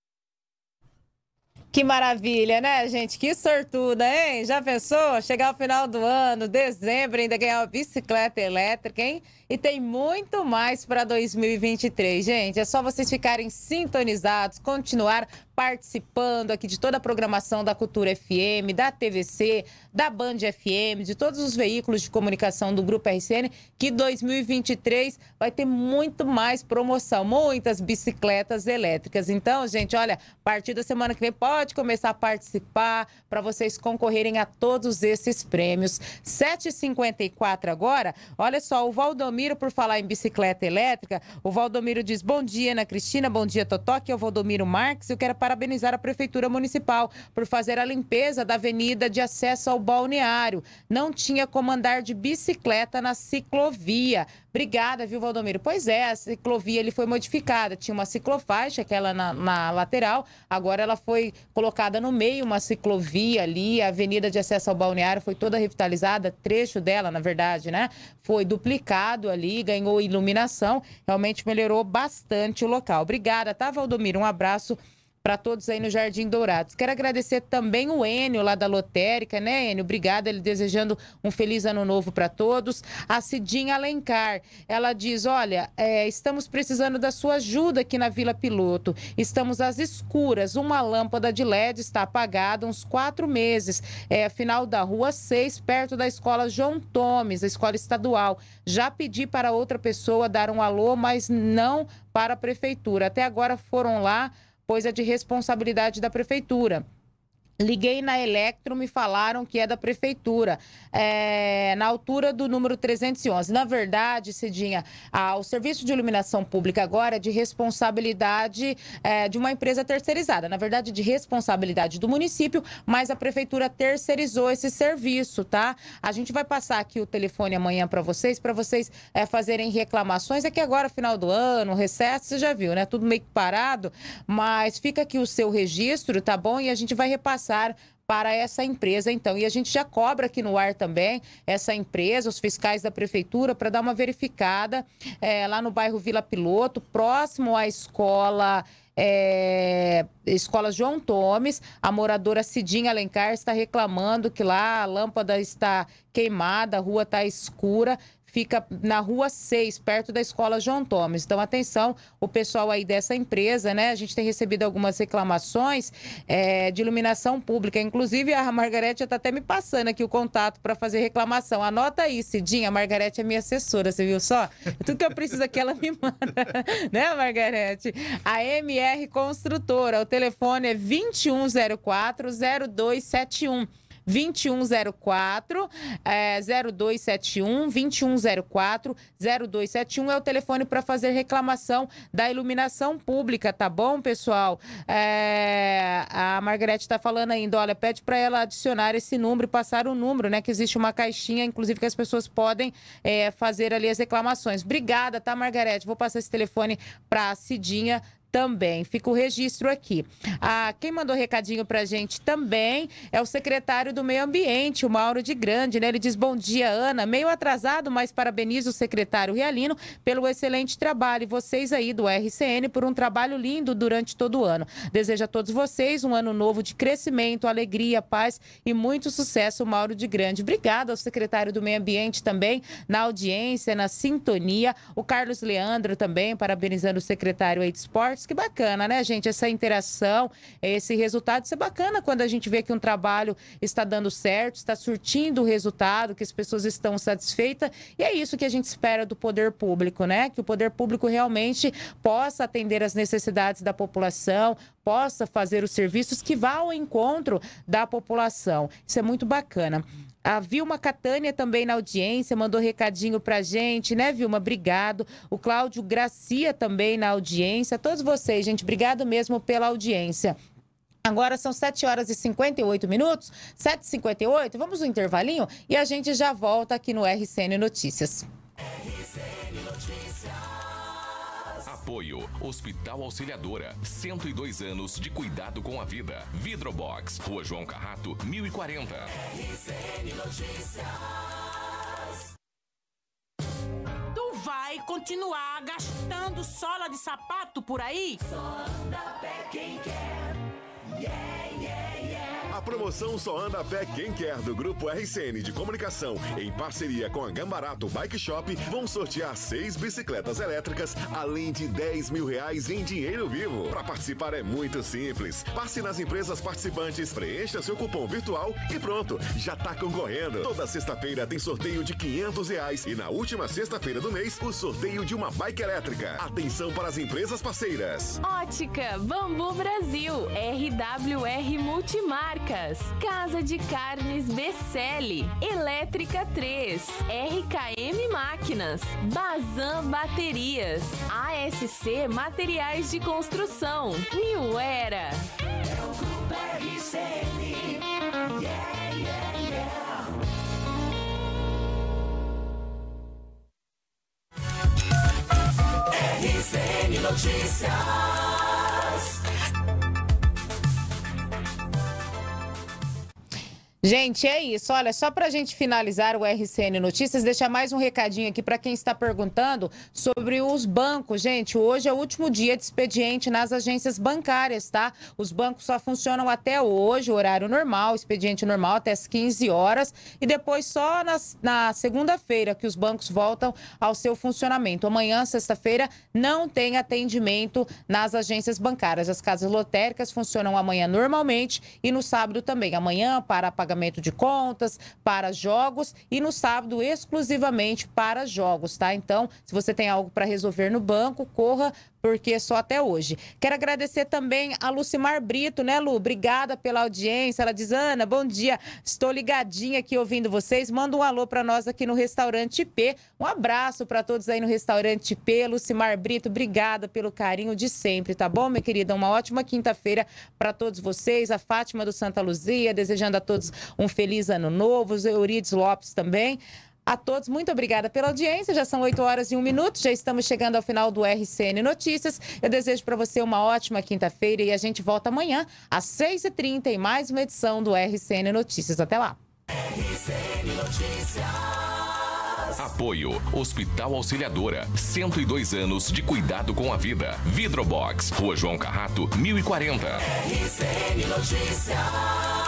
Que maravilha, né, gente? Que sortuda, hein? Já pensou? Chegar ao final do ano, dezembro, ainda ganhar uma bicicleta elétrica, hein? E tem muito mais para dois mil e vinte e três, gente. É só vocês ficarem sintonizados, continuar participando aqui de toda a programação da Cultura F M, da T V C, da Band F M, de todos os veículos de comunicação do Grupo R C N, que dois mil e vinte e três vai ter muito mais promoção, muitas bicicletas elétricas. Então, gente, olha, a partir da semana que vem pode começar a participar para vocês concorrerem a todos esses prêmios. sete e cinquenta e quatro agora, olha só, o Valdomiro, por falar em bicicleta elétrica, o Valdomiro diz, bom dia, Ana Cristina, bom dia, Totó, aqui é o Valdomiro Marques, eu quero parabenizar a Prefeitura Municipal por fazer a limpeza da avenida de acesso ao balneário. Não tinha como andar de bicicleta na ciclovia. Obrigada, viu, Valdomiro? Pois é, a ciclovia ele foi modificada. Tinha uma ciclofaixa, aquela na, na lateral, agora ela foi colocada no meio, uma ciclovia ali, a avenida de acesso ao balneário foi toda revitalizada, trecho dela, na verdade, né? Foi duplicado ali, ganhou iluminação, realmente melhorou bastante o local. Obrigada, tá, Valdomiro? Um abraço para todos aí no Jardim Dourados. Quero agradecer também o Enio lá da Lotérica, né, Enio? Obrigada, ele desejando um feliz ano novo para todos. A Cidinha Alencar, ela diz, olha, é, estamos precisando da sua ajuda aqui na Vila Piloto. Estamos às escuras, uma lâmpada de L E D está apagada há uns quatro meses. É final da Rua seis, perto da Escola João Tomes, a escola estadual. Já pedi para outra pessoa dar um alô, mas não para a Prefeitura. Até agora foram lá, pois é de responsabilidade da Prefeitura. Liguei na Electro, me falaram que é da Prefeitura, é, na altura do número trezentos e onze. Na verdade, Cidinha, ah, o Serviço de Iluminação Pública agora é de responsabilidade é, de uma empresa terceirizada. Na verdade, de responsabilidade do município, mas a Prefeitura terceirizou esse serviço, tá? A gente vai passar aqui o telefone amanhã para vocês, para vocês é, fazerem reclamações. É que agora, final do ano, recesso, você já viu, né? Tudo meio que parado, mas fica aqui o seu registro, tá bom? E a gente vai repassar para essa empresa, então. E a gente já cobra aqui no ar também essa empresa, os fiscais da Prefeitura, para dar uma verificada é, lá no bairro Vila Piloto, próximo à escola... É, Escola João Tomes. A moradora Cidinha Alencar está reclamando que lá a lâmpada está queimada, a rua está escura. Fica na Rua seis, perto da Escola João Tomes. Então, atenção, o pessoal aí dessa empresa, né? A gente tem recebido algumas reclamações é, de iluminação pública. Inclusive, a Margarete já está até me passando aqui o contato para fazer reclamação. Anota aí, Cidinha. A Margarete é minha assessora, você viu só? Tudo que eu preciso aqui, ela me manda. Né, Margarete? A M R Construtora, o telefone é vinte e um zero quatro, zero dois sete um. vinte e um zero quatro, é, zero dois sete um, vinte e um zero quatro, zero dois sete um é o telefone para fazer reclamação da iluminação pública, tá bom, pessoal? É, a Margarete está falando ainda, olha, pede para ela adicionar esse número e passar o número, né, que existe uma caixinha, inclusive, que as pessoas podem é, fazer ali as reclamações. Obrigada, tá, Margarete? Vou passar esse telefone para a Cidinha também. Fica o registro aqui. Ah, quem mandou recadinho pra gente também é o secretário do Meio Ambiente, o Mauro de Grande, né? Ele diz, bom dia, Ana. Meio atrasado, mas parabenizo o secretário Rialino pelo excelente trabalho. E vocês aí do R C N por um trabalho lindo durante todo o ano. Desejo a todos vocês um ano novo de crescimento, alegria, paz e muito sucesso, Mauro de Grande. Obrigada ao secretário do Meio Ambiente também, na audiência, na sintonia. O Carlos Leandro também, parabenizando o secretário aí de Esportes. Que bacana, né, gente? Essa interação, esse resultado, isso é bacana quando a gente vê que um trabalho está dando certo, está surtindo o resultado, que as pessoas estão satisfeitas. E é isso que a gente espera do poder público, né? Que o poder público realmente possa atender as necessidades da população, possa fazer os serviços que vá ao encontro da população. Isso é muito bacana. A Vilma Catânia também na audiência, mandou recadinho pra gente, né, Vilma? Obrigado. O Cláudio Gracia também na audiência. Todos vocês, gente, obrigado mesmo pela audiência. Agora são sete horas e cinquenta e oito minutos, sete e cinquenta e oito, vamos no intervalinho e a gente já volta aqui no R C N Notícias. R C N Notícias. Apoio Hospital Auxiliadora, cento e dois anos de cuidado com a vida. Vidrobox, Rua João Carrato, mil e quarenta. R C N Notícias. Tu vai continuar gastando sola de sapato por aí? Só anda a pé quem quer. Yeah, yeah, yeah. A promoção Só Anda a Pé Quem Quer do Grupo R C N de Comunicação, em parceria com a Gambarato Bike Shop, vão sortear seis bicicletas elétricas, além de dez mil reais em dinheiro vivo. Para participar é muito simples. Passe nas empresas participantes, preencha seu cupom virtual e pronto, já tá concorrendo. Toda sexta-feira tem sorteio de quinhentos reais e na última sexta-feira do mês, o sorteio de uma bike elétrica. Atenção para as empresas parceiras. Ótica Bambu Brasil, R W R Multimarcas, Casa de Carnes Becelli, Elétrica três, R K M Máquinas, Bazan Baterias, A S C Materiais de Construção, New Era. É o Grupo R C N. Yeah, yeah, yeah. R C N Notícias. Gente, é isso. Olha, só para a gente finalizar o R C N Notícias, deixar mais um recadinho aqui para quem está perguntando sobre os bancos. Gente, hoje é o último dia de expediente nas agências bancárias, tá? Os bancos só funcionam até hoje, horário normal, expediente normal até as quinze horas. E depois só nas, na segunda-feira que os bancos voltam ao seu funcionamento. Amanhã, sexta-feira, não tem atendimento nas agências bancárias. As casas lotéricas funcionam amanhã normalmente e no sábado também. Amanhã para pagamento de contas, para jogos e no sábado exclusivamente para jogos, tá? Então, se você tem algo para resolver no banco, corra, porque só até hoje. Quero agradecer também a Lucimar Brito, né, Lu? Obrigada pela audiência. Ela diz, Ana, bom dia, estou ligadinha aqui ouvindo vocês. Manda um alô para nós aqui no Restaurante P. Um abraço para todos aí no Restaurante P. Lucimar Brito, obrigada pelo carinho de sempre, tá bom, minha querida? Uma ótima quinta-feira para todos vocês. A Fátima do Santa Luzia, desejando a todos um feliz ano novo. O Eurides Lopes também. A todos, muito obrigada pela audiência. Já são oito horas e um minuto. Já estamos chegando ao final do R C N Notícias. Eu desejo para você uma ótima quinta-feira e a gente volta amanhã às seis e trinta em mais uma edição do R C N Notícias. Até lá. R C N Notícias. Apoio Hospital Auxiliadora, cento e dois anos de cuidado com a vida. Vidrobox, Rua João Carrato, mil e quarenta. R C N Notícias.